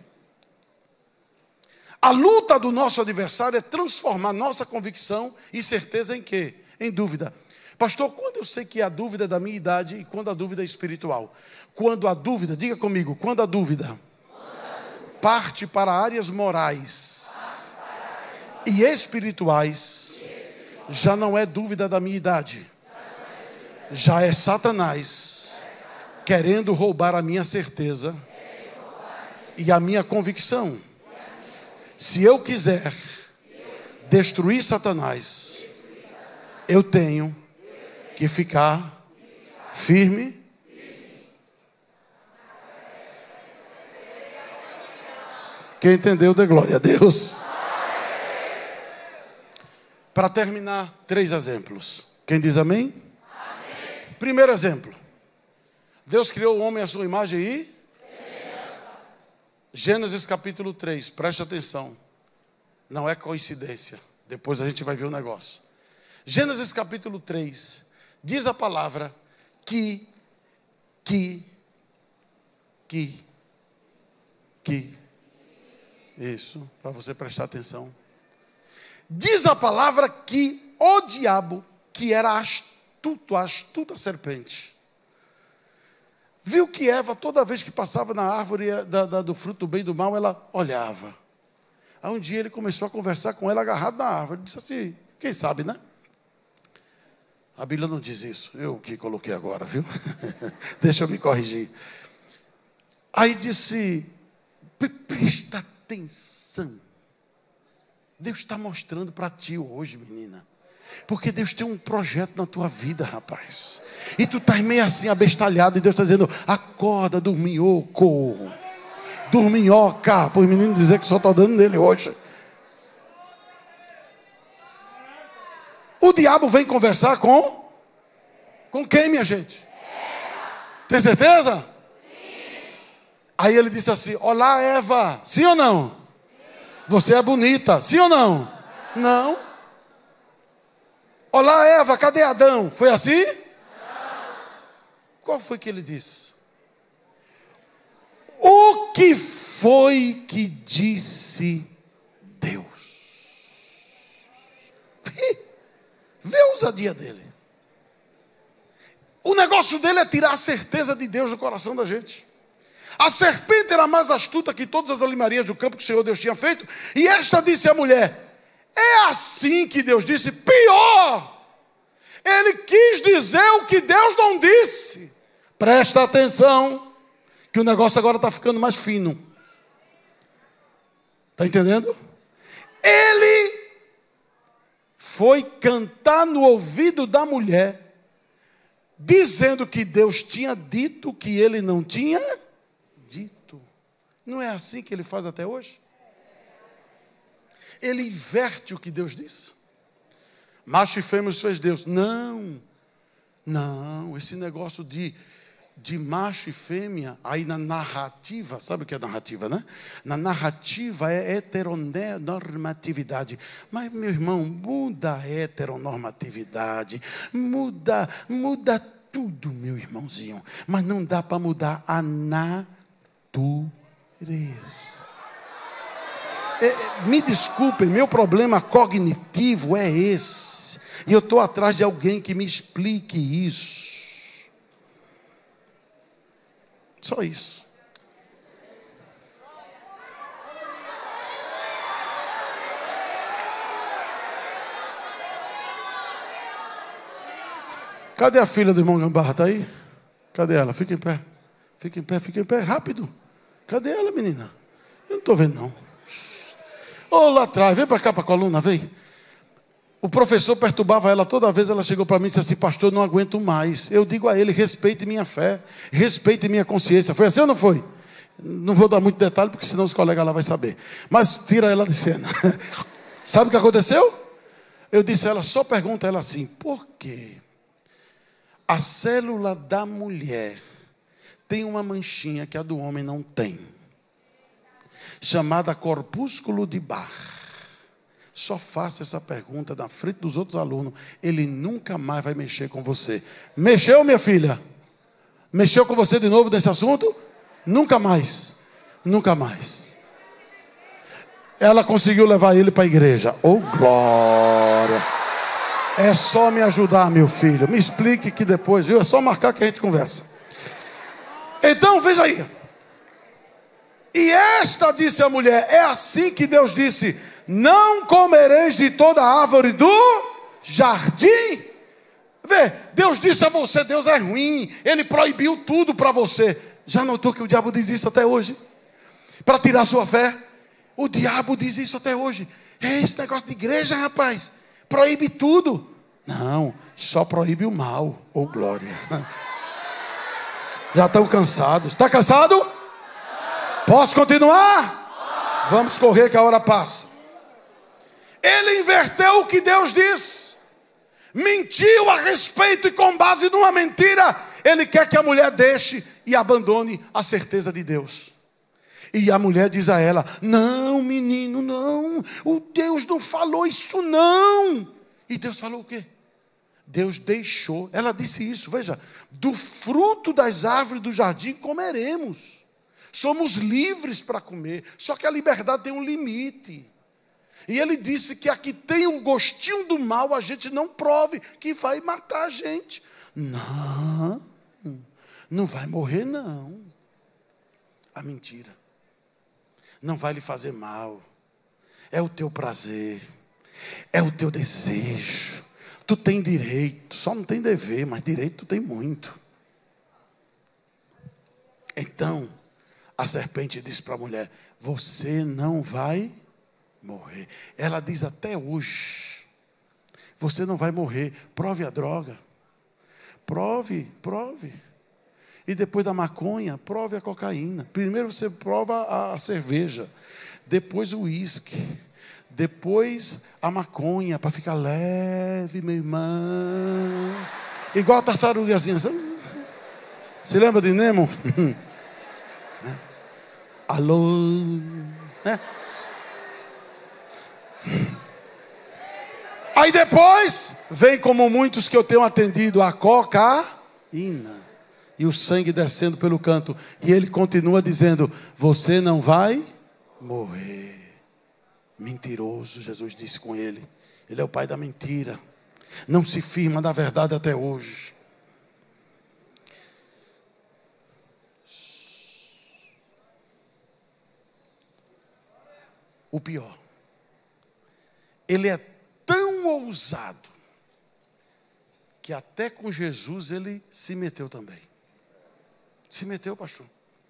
A luta do nosso adversário é transformar nossa convicção e certeza em quê? Em dúvida. Pastor, quando eu sei que a dúvida é da minha idade e quando a dúvida é espiritual? Quando a dúvida, diga comigo, quando a dúvida parte para áreas morais e espirituais, já não é dúvida da minha idade, já é Satanás querendo roubar a minha certeza e a minha convicção. Se eu quiser destruir Satanás, eu tenho que ficar firme. Quem entendeu, dê glória a Deus. Para terminar, três exemplos. Quem diz amém? Amém. Primeiro exemplo. Deus criou o homem à sua imagem e... semelhança. Gênesis capítulo três, preste atenção. Não é coincidência. Depois a gente vai ver o negócio. Gênesis capítulo três, diz a palavra que, que, que, que. Isso, para você prestar atenção. Diz a palavra que o diabo, que era astuto, a astuta serpente, viu que Eva, toda vez que passava na árvore da, da, do fruto do bem e do mal, ela olhava. Aí um dia ele começou a conversar com ela agarrado na árvore. Ele disse assim, quem sabe, né? A Bíblia não diz isso, eu que coloquei agora, viu? Deixa eu me corrigir. Aí disse, presta atenção. Deus está mostrando para ti hoje, menina. Porque Deus tem um projeto na tua vida, rapaz. E tu estás meio assim abestalhado. E Deus está dizendo, acorda, dorminhoco. Dorminhoca. Para os meninos dizer que só está dando nele hoje. O diabo vem conversar com... Com quem, minha gente? Tem certeza? Sim. Aí ele disse assim, olá Eva. Sim ou não? Você é bonita, sim ou não? Não. Olá Eva, cadê Adão? Foi assim? Não. Qual foi que ele disse? O que foi que disse Deus? Vê a ousadia dele. O negócio dele é tirar a certeza de Deus do coração da gente. A serpente era mais astuta que todas as alimarias do campo que o Senhor Deus tinha feito. E esta disse à mulher, é assim que Deus disse, pior. Ele quis dizer o que Deus não disse. Presta atenção, que o negócio agora está ficando mais fino. Está entendendo? Ele foi cantar no ouvido da mulher, dizendo que Deus tinha dito que ele não tinha dito. Não é assim que ele faz até hoje? Ele inverte o que Deus disse. Macho e fêmea fez Deus. Não, não, esse negócio de, de macho e fêmea, aí na narrativa, sabe o que é narrativa, né? Na narrativa é heteronormatividade. Mas, meu irmão, muda a heteronormatividade, muda, muda tudo, meu irmãozinho. Mas não dá para mudar a natureza. É, me desculpem, meu problema cognitivo é esse. E eu estou atrás de alguém que me explique isso. Só isso. Cadê a filha do irmão Gambarra? Está aí? Cadê ela? Fica em pé. Fica em pé, fica em pé. Rápido. Cadê ela, menina? Eu não estou vendo, não. Ô, oh, lá atrás, vem para cá, para a coluna, vem. O professor perturbava ela toda vez, ela chegou para mim e disse assim: pastor, não aguento mais. Eu digo a ele: respeite minha fé, respeite minha consciência. Foi assim ou não foi? Não vou dar muito detalhe, porque senão os colegas lá vão saber. Mas tira ela de cena. Sabe o que aconteceu? Eu disse a ela, só pergunta a ela assim: por quê? A célula da mulher tem uma manchinha que a do homem não tem, chamada corpúsculo de Barr. Só faça essa pergunta na frente dos outros alunos, ele nunca mais vai mexer com você. Mexeu, minha filha? Mexeu com você de novo nesse assunto? Nunca mais. Nunca mais. Ela conseguiu levar ele para a igreja. Oh, glória! É só me ajudar, meu filho. Me explique que depois, viu? É só marcar que a gente conversa. Então, veja aí. E esta, disse a mulher, é assim que Deus disse: não comereis de toda árvore do jardim. Vê, Deus disse a você, Deus é ruim, Ele proibiu tudo para você. Já notou que o diabo diz isso até hoje? Para tirar sua fé. O diabo diz isso até hoje. É esse negócio de igreja, rapaz, proíbe tudo. Não, só proíbe o mal. Oh, glória. Já estão cansados. Está cansado? Posso continuar? Vamos correr que a hora passa. Ele inverteu o que Deus disse. Mentiu a respeito e com base numa mentira, ele quer que a mulher deixe e abandone a certeza de Deus. E a mulher diz a ela: não, menino, não. O Deus não falou isso, não. E Deus falou o quê? Deus deixou. Ela disse isso, veja: do fruto das árvores do jardim comeremos. Somos livres para comer. Só que a liberdade tem um limite. E ele disse que a que tem um gostinho do mal, a gente não prove, que vai matar a gente. Não, não vai morrer, não. A mentira. Não vai lhe fazer mal. É o teu prazer. É o teu desejo. Tu tem direito. Só não tem dever, mas direito tu tem muito. Então, a serpente disse para a mulher: você não vai morrer. Ela diz até hoje: você não vai morrer. Prove a droga. Prove, prove. E depois da maconha, prove a cocaína. Primeiro você prova a cerveja, depois o uísque, depois a maconha, para ficar leve, meu irmão. Igual a tartarugazinha. Se lembra de Nemo? Alô? É. Aí depois, vem como muitos que eu tenho atendido, a cocaína. E o sangue descendo pelo canto. E ele continua dizendo: você não vai morrer. Mentiroso, Jesus disse com ele. Ele é o pai da mentira. Não se firma na verdade até hoje. O pior: ele é tão ousado que até com Jesus ele se meteu também. Se meteu, pastor.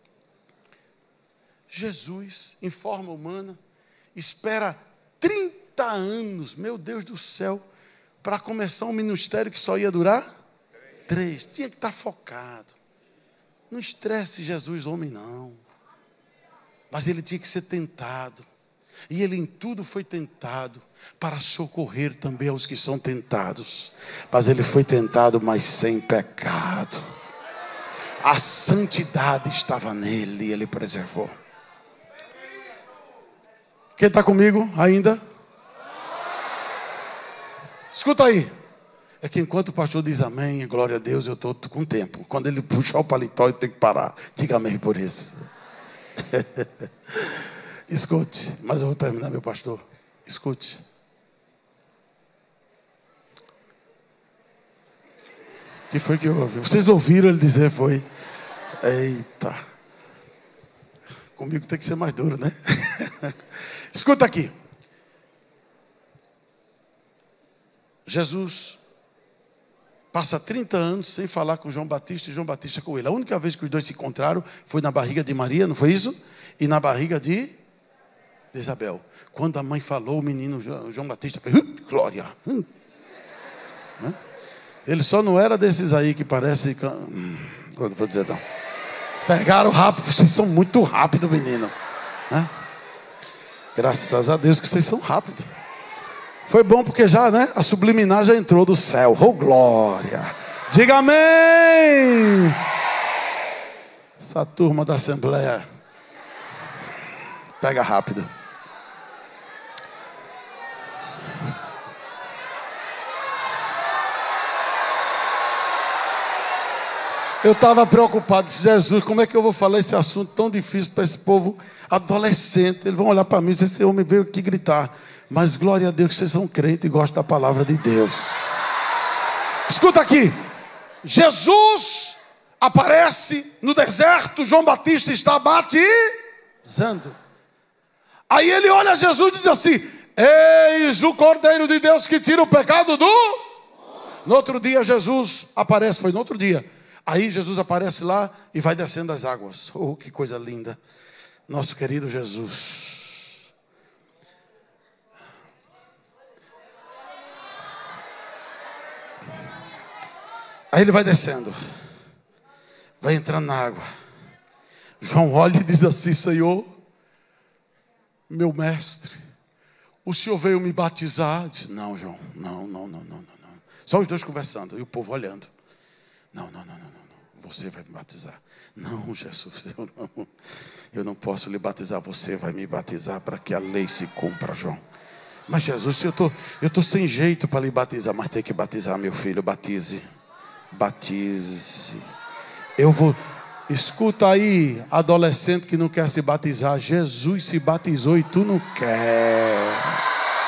Jesus, em forma humana, espera trinta anos, meu Deus do céu, para começar um ministério que só ia durar três. Tinha que estar focado. Não estresse Jesus, homem, não. Mas ele tinha que ser tentado. E ele em tudo foi tentado para socorrer também aos que são tentados. Mas ele foi tentado, mas sem pecado. A santidade estava nele e ele preservou. Quem está comigo ainda? Escuta aí. É que enquanto o pastor diz amém, glória a Deus, eu estou com tempo. Quando ele puxar o paletó, eu tenho que parar. Diga amém por isso. Escute, mas eu vou terminar, meu pastor. Escute. O que foi que houve? Vocês ouviram ele dizer, foi? Eita. Comigo tem que ser mais duro, né? Escuta aqui. Jesus passa trinta anos sem falar com João Batista e João Batista com ele. A única vez que os dois se encontraram foi na barriga de Maria, não foi isso? E na barriga de, de Isabel. Quando a mãe falou, o menino João Batista fez, uh, glória. Hum. Ele só não era desses aí que parece... Hum, eu vou dizer não. Pegaram rápido, vocês são muito rápidos, menino. Né? Graças a Deus que vocês são rápidos. Foi bom porque já, né? A subliminar já entrou do céu. Oh, glória. Diga amém. Essa turma da Assembleia pega rápido. Eu estava preocupado, disse, Jesus, como é que eu vou falar esse assunto tão difícil para esse povo adolescente? Eles vão olhar para mim e dizer, esse homem veio aqui gritar. Mas glória a Deus que vocês são crentes e gostam da palavra de Deus. Escuta aqui. Jesus aparece no deserto, João Batista está batizando. Aí ele olha Jesus e diz assim, eis o Cordeiro de Deus que tira o pecado do... No outro dia Jesus aparece, foi no outro dia. Aí Jesus aparece lá e vai descendo as águas. Oh, que coisa linda. Nosso querido Jesus. Aí ele vai descendo. Vai entrando na água. João olha e diz assim, Senhor, meu mestre, o senhor veio me batizar? Disse, não, João, não, não, não, não, não. Só os dois conversando e o povo olhando. Não, não, não, não, não. Você vai me batizar. Não, Jesus, eu não, eu não posso lhe batizar. Você vai me batizar para que a lei se cumpra, João. Mas Jesus, eu tô, eu tô sem jeito para lhe batizar. Mas tem que batizar, meu filho, batize. Batize. Eu vou. Escuta aí, adolescente que não quer se batizar. Jesus se batizou e tu não quer.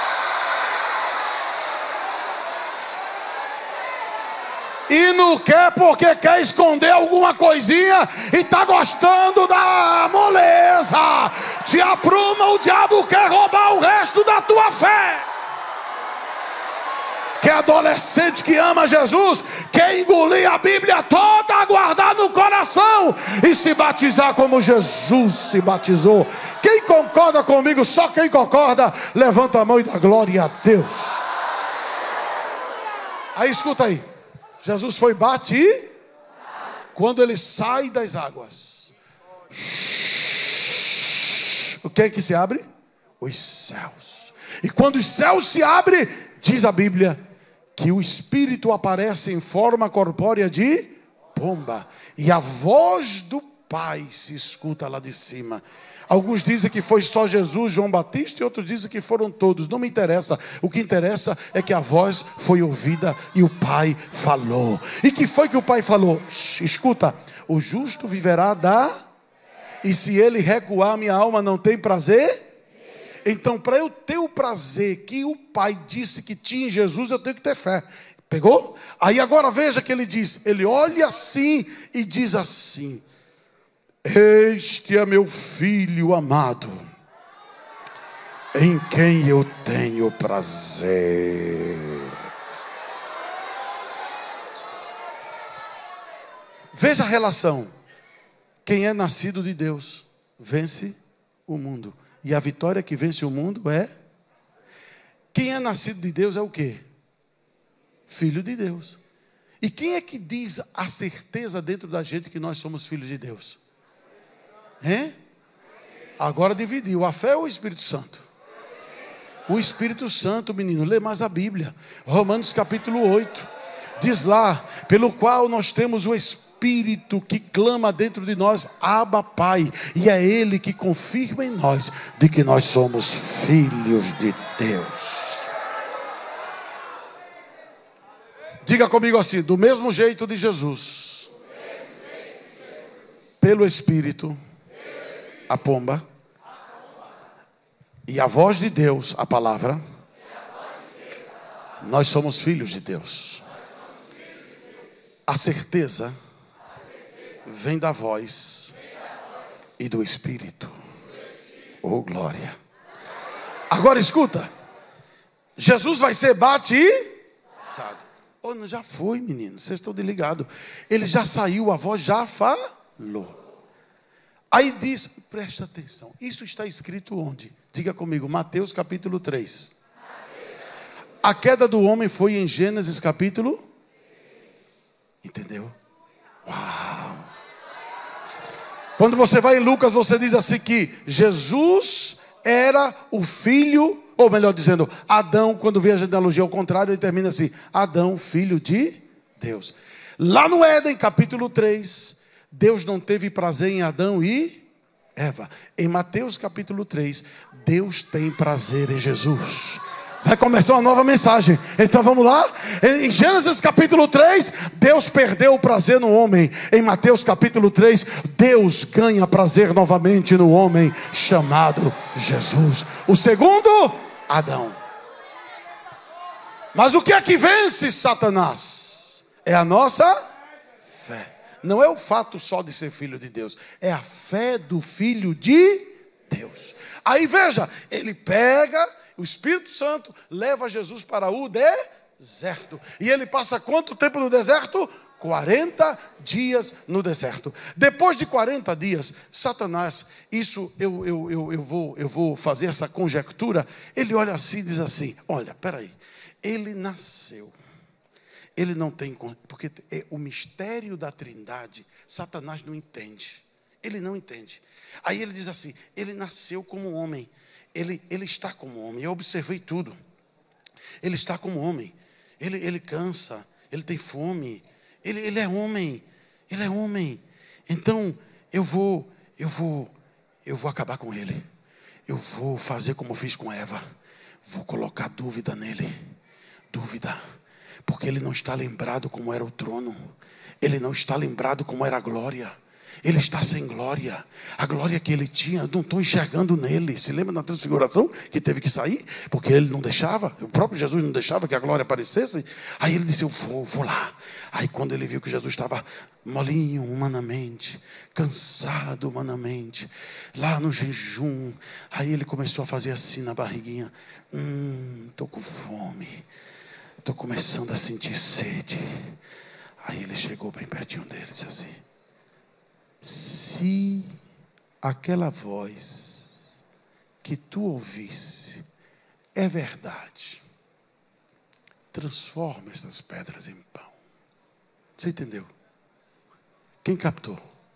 E não quer porque quer esconder alguma coisinha e está gostando da moleza. Te apruma, o diabo quer roubar o resto da tua fé. Que adolescente que ama Jesus quer engolir a Bíblia toda, guardar no coração e se batizar como Jesus se batizou. Quem concorda comigo? Só quem concorda, levanta a mão e dá glória a Deus. Aí escuta aí. Jesus foi batizado. Quando ele sai das águas, o que é que se abre? Os céus. E quando os céus se abrem, diz a Bíblia que o Espírito aparece em forma corpórea de pomba. E a voz do Pai se escuta lá de cima. Alguns dizem que foi só Jesus, João Batista, e outros dizem que foram todos. Não me interessa. O que interessa é que a voz foi ouvida e o Pai falou. E que foi que o Pai falou? Escuta, o justo viverá da... E se ele recuar, minha alma não tem prazer? Então, para eu ter o prazer que o Pai disse que tinha em Jesus, eu tenho que ter fé. Pegou? Aí agora veja que ele diz. Ele olha assim e diz assim: este é meu filho amado, em quem eu tenho prazer. Veja a relação. Quem é nascido de Deus vence o mundo. E a vitória que vence o mundo é... Quem é nascido de Deus é o quê? Filho de Deus. E quem é que diz a certeza dentro da gente que nós somos filhos de Deus? Hein? Agora dividiu. A fé ou o Espírito Santo? O Espírito Santo, menino. Lê mais a Bíblia. Romanos capítulo oito. Diz lá, pelo qual nós temos o Espírito que clama dentro de nós, Abba, Pai. E é Ele que confirma em nós de que nós somos filhos de Deus. Diga comigo assim, do mesmo jeito de Jesus, pelo Espírito, a pomba, e a voz de Deus, a palavra, nós somos filhos de Deus. A certeza vem da voz e do Espírito. Oh, glória. Agora escuta. Jesus vai ser batizado. Oh, não, já foi, menino. Vocês estão ligados. Ele já saiu, a voz já falou. Aí diz, presta atenção. Isso está escrito onde? Diga comigo, Mateus capítulo três. A queda do homem foi em Gênesis capítulo... Entendeu? Uau! Quando você vai em Lucas, você diz assim que Jesus era o filho, ou melhor dizendo, Adão, quando vê a genealogia ao contrário, ele termina assim, Adão, filho de Deus. Lá no Éden, capítulo três, Deus não teve prazer em Adão e Eva. Em Mateus capítulo três, Deus tem prazer em Jesus. Vai começar uma nova mensagem. Então vamos lá. Em Gênesis capítulo três, Deus perdeu o prazer no homem. Em Mateus capítulo três, Deus ganha prazer novamente no homem chamado Jesus. O segundo, Adão. Mas o que é que vence Satanás? É a nossa fé. Não é o fato só de ser filho de Deus, é a fé do filho de Deus. Aí veja, ele pega... O Espírito Santo leva Jesus para o deserto. E ele passa quanto tempo no deserto? quarenta dias no deserto. Depois de quarenta dias, Satanás, isso eu, eu, eu, eu, vou, eu vou fazer essa conjectura. Ele olha assim e diz assim, olha, peraí. Ele nasceu. Ele não tem... Porque é o mistério da Trindade, Satanás não entende. Ele não entende. Aí ele diz assim, ele nasceu como homem. Ele, ele está como homem, eu observei tudo. Ele está como homem. Ele, ele cansa, ele tem fome. Ele, ele é homem, ele é homem. Então eu vou, eu vou, eu vou acabar com ele. Eu vou fazer como fiz com Eva. Vou colocar dúvida nele. Dúvida. Porque ele não está lembrado como era o trono. Ele não está lembrado como era a glória. Ele está sem glória. A glória que ele tinha, eu não estou enxergando nele. Se lembra da transfiguração que teve que sair? Porque ele não deixava, o próprio Jesus não deixava que a glória aparecesse. Aí ele disse, eu vou, vou lá. Aí quando ele viu que Jesus estava molinho humanamente, cansado humanamente, lá no jejum, aí ele começou a fazer assim na barriguinha. Hum, estou com fome. Estou começando a sentir sede. Aí ele chegou bem pertinho dele e disse assim, se aquela voz que tu ouvisse é verdade, transforma essas pedras em pão. Você entendeu? Quem captou?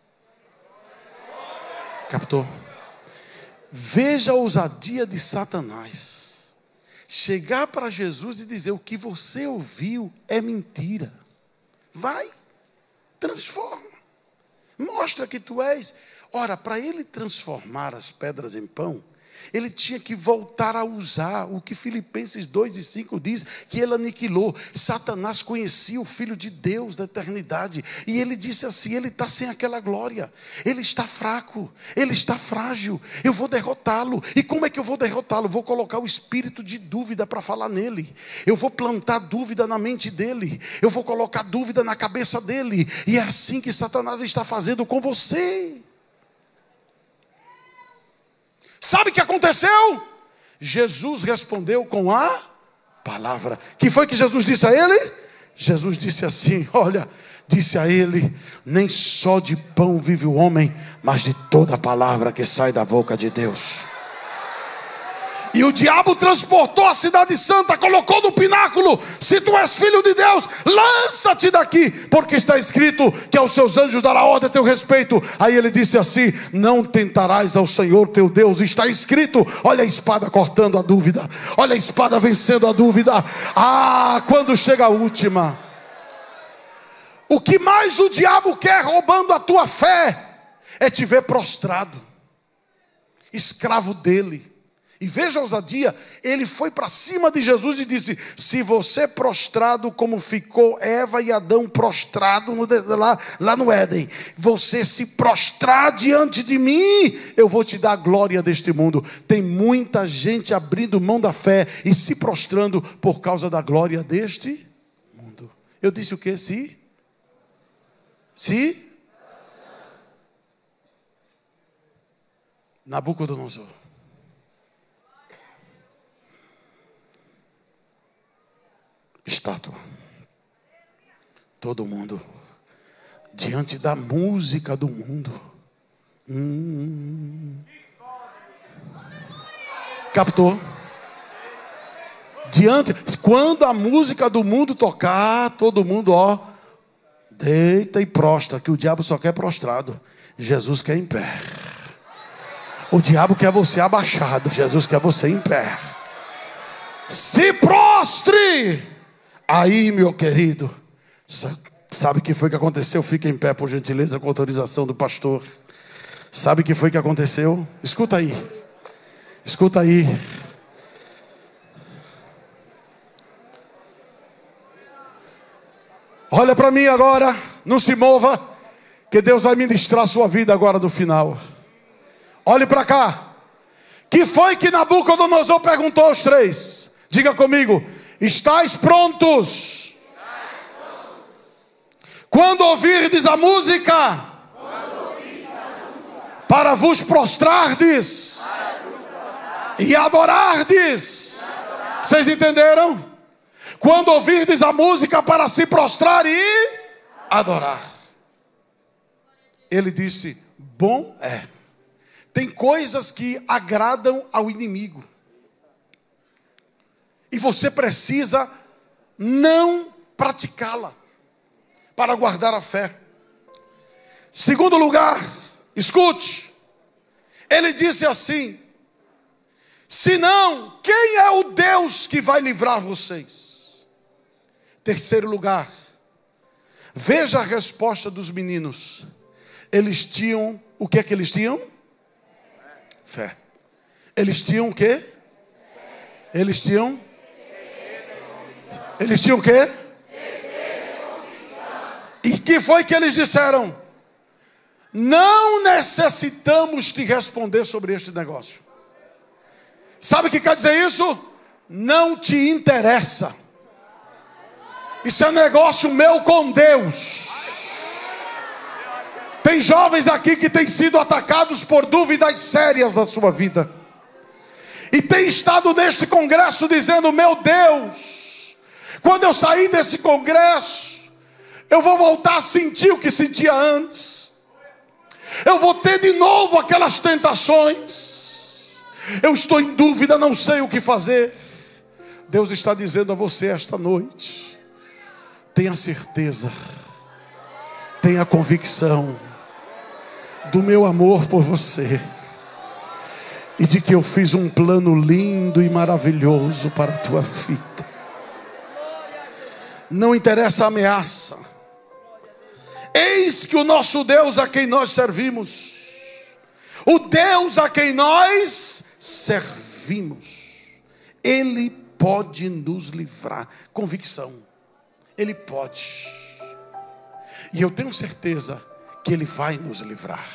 Captou? Veja a ousadia de Satanás. Chegar para Jesus e dizer o que você ouviu é mentira. Vai, transforma. Mostra que tu és. Ora, para ele transformar as pedras em pão, ele tinha que voltar a usar o que Filipenses dois e cinco diz, que ele aniquilou. Satanás conhecia o Filho de Deus da eternidade, e ele disse assim, ele está sem aquela glória, ele está fraco, ele está frágil, eu vou derrotá-lo. E como é que eu vou derrotá-lo? Vou colocar o espírito de dúvida para falar nele, eu vou plantar dúvida na mente dele, eu vou colocar dúvida na cabeça dele, e é assim que Satanás está fazendo com você. Sabe o que aconteceu? Jesus respondeu com a palavra. Que foi que Jesus disse a ele? Jesus disse assim, olha, disse a ele: nem só de pão vive o homem, mas de toda palavra que sai da boca de Deus. E o diabo transportou a cidade santa, colocou no pináculo: se tu és filho de Deus, lança-te daqui, porque está escrito que aos seus anjos dará ordem a teu respeito. Aí ele disse assim: não tentarás ao Senhor teu Deus. Está escrito. Olha a espada cortando a dúvida, olha a espada vencendo a dúvida. Ah, quando chega a última. O que mais o diabo quer roubando a tua fé é te ver prostrado, escravo dele. E veja a ousadia, ele foi para cima de Jesus e disse: se você prostrado como ficou Eva e Adão prostrado no, lá, lá no Éden, você se prostrar diante de mim, eu vou te dar a glória deste mundo. Tem muita gente abrindo mão da fé e se prostrando por causa da glória deste mundo. Eu disse o que? Se? Se? Nabucodonosor. Estátua. Todo mundo diante da música do mundo. Hum. Captou? Diante, quando a música do mundo tocar, todo mundo, ó, deita e prostra, que o diabo só quer prostrado. Jesus quer em pé. O diabo quer você abaixado, Jesus quer você em pé. Se prostre. Aí, meu querido, sabe o que foi que aconteceu? Fica em pé, por gentileza, com autorização do pastor. Sabe o que foi que aconteceu? Escuta aí. Escuta aí. Olha para mim agora. Não se mova, que Deus vai ministrar a sua vida agora no final. Olhe para cá. Que foi que Nabucodonosor perguntou aos três? Diga comigo. Estais prontos? Quando ouvirdes a música, para vos prostrardes e adorardes. Vocês entenderam? Quando ouvirdes a música, para se prostrar e adorar. Ele disse: bom é. Tem coisas que agradam ao inimigo. E você precisa não praticá-la para guardar a fé. Segundo lugar, escute. Ele disse assim: senão, quem é o Deus que vai livrar vocês? Terceiro lugar, veja a resposta dos meninos. Eles tinham, o que é que eles tinham? Fé. Eles tinham o quê? Eles tinham Eles tinham o quê? E que foi que eles disseram? Não necessitamos te responder sobre este negócio. Sabe o que quer dizer isso? Não te interessa. Isso é negócio meu com Deus. Tem jovens aqui que têm sido atacados por dúvidas sérias na sua vida. E tem estado neste congresso dizendo: meu Deus, quando eu sair desse congresso, eu vou voltar a sentir o que sentia antes. Eu vou ter de novo aquelas tentações. Eu estou em dúvida, não sei o que fazer. Deus está dizendo a você esta noite: tenha certeza, tenha convicção do meu amor por você. E de que eu fiz um plano lindo e maravilhoso para a tua vida. Não interessa a ameaça. Eis que o nosso Deus a quem nós servimos, o Deus a quem nós servimos, Ele pode nos livrar. Convicção. Ele pode. E eu tenho certeza que Ele vai nos livrar.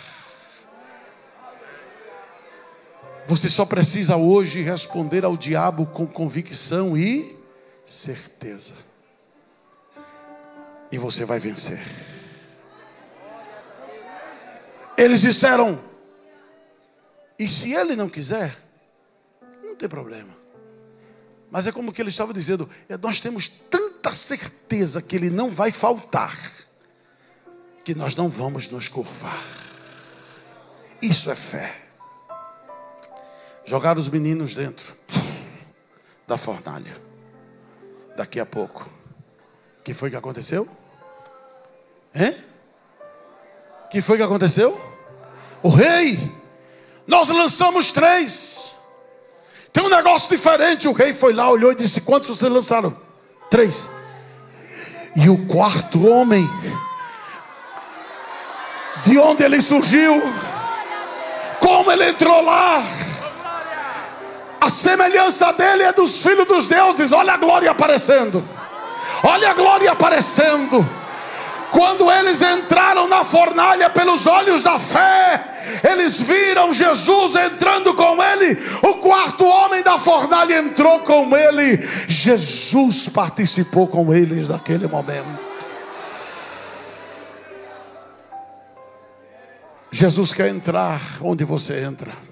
Você só precisa hoje responder ao diabo com convicção e certeza. E você vai vencer. Eles disseram: e se ele não quiser, não tem problema. Mas é como que ele estava dizendo: nós temos tanta certeza que ele não vai faltar. que nós não vamos nos curvar. Isso é fé. Jogar os meninos dentro da fornalha. Daqui a pouco, o que foi que aconteceu? Hein? O que foi que aconteceu? O rei, nós lançamos três. Tem um negócio diferente. O rei foi lá, olhou e disse: quantos vocês lançaram? Três. E o quarto homem, de onde ele surgiu, como ele entrou lá, a semelhança dele é dos filhos dos deuses. Olha a glória aparecendo. Olha a glória aparecendo. Quando eles entraram na fornalha pelos olhos da fé, eles viram Jesus entrando com ele. O quarto homem da fornalha entrou com ele. Jesus participou com eles naquele momento. Jesus quer entrar onde você entra.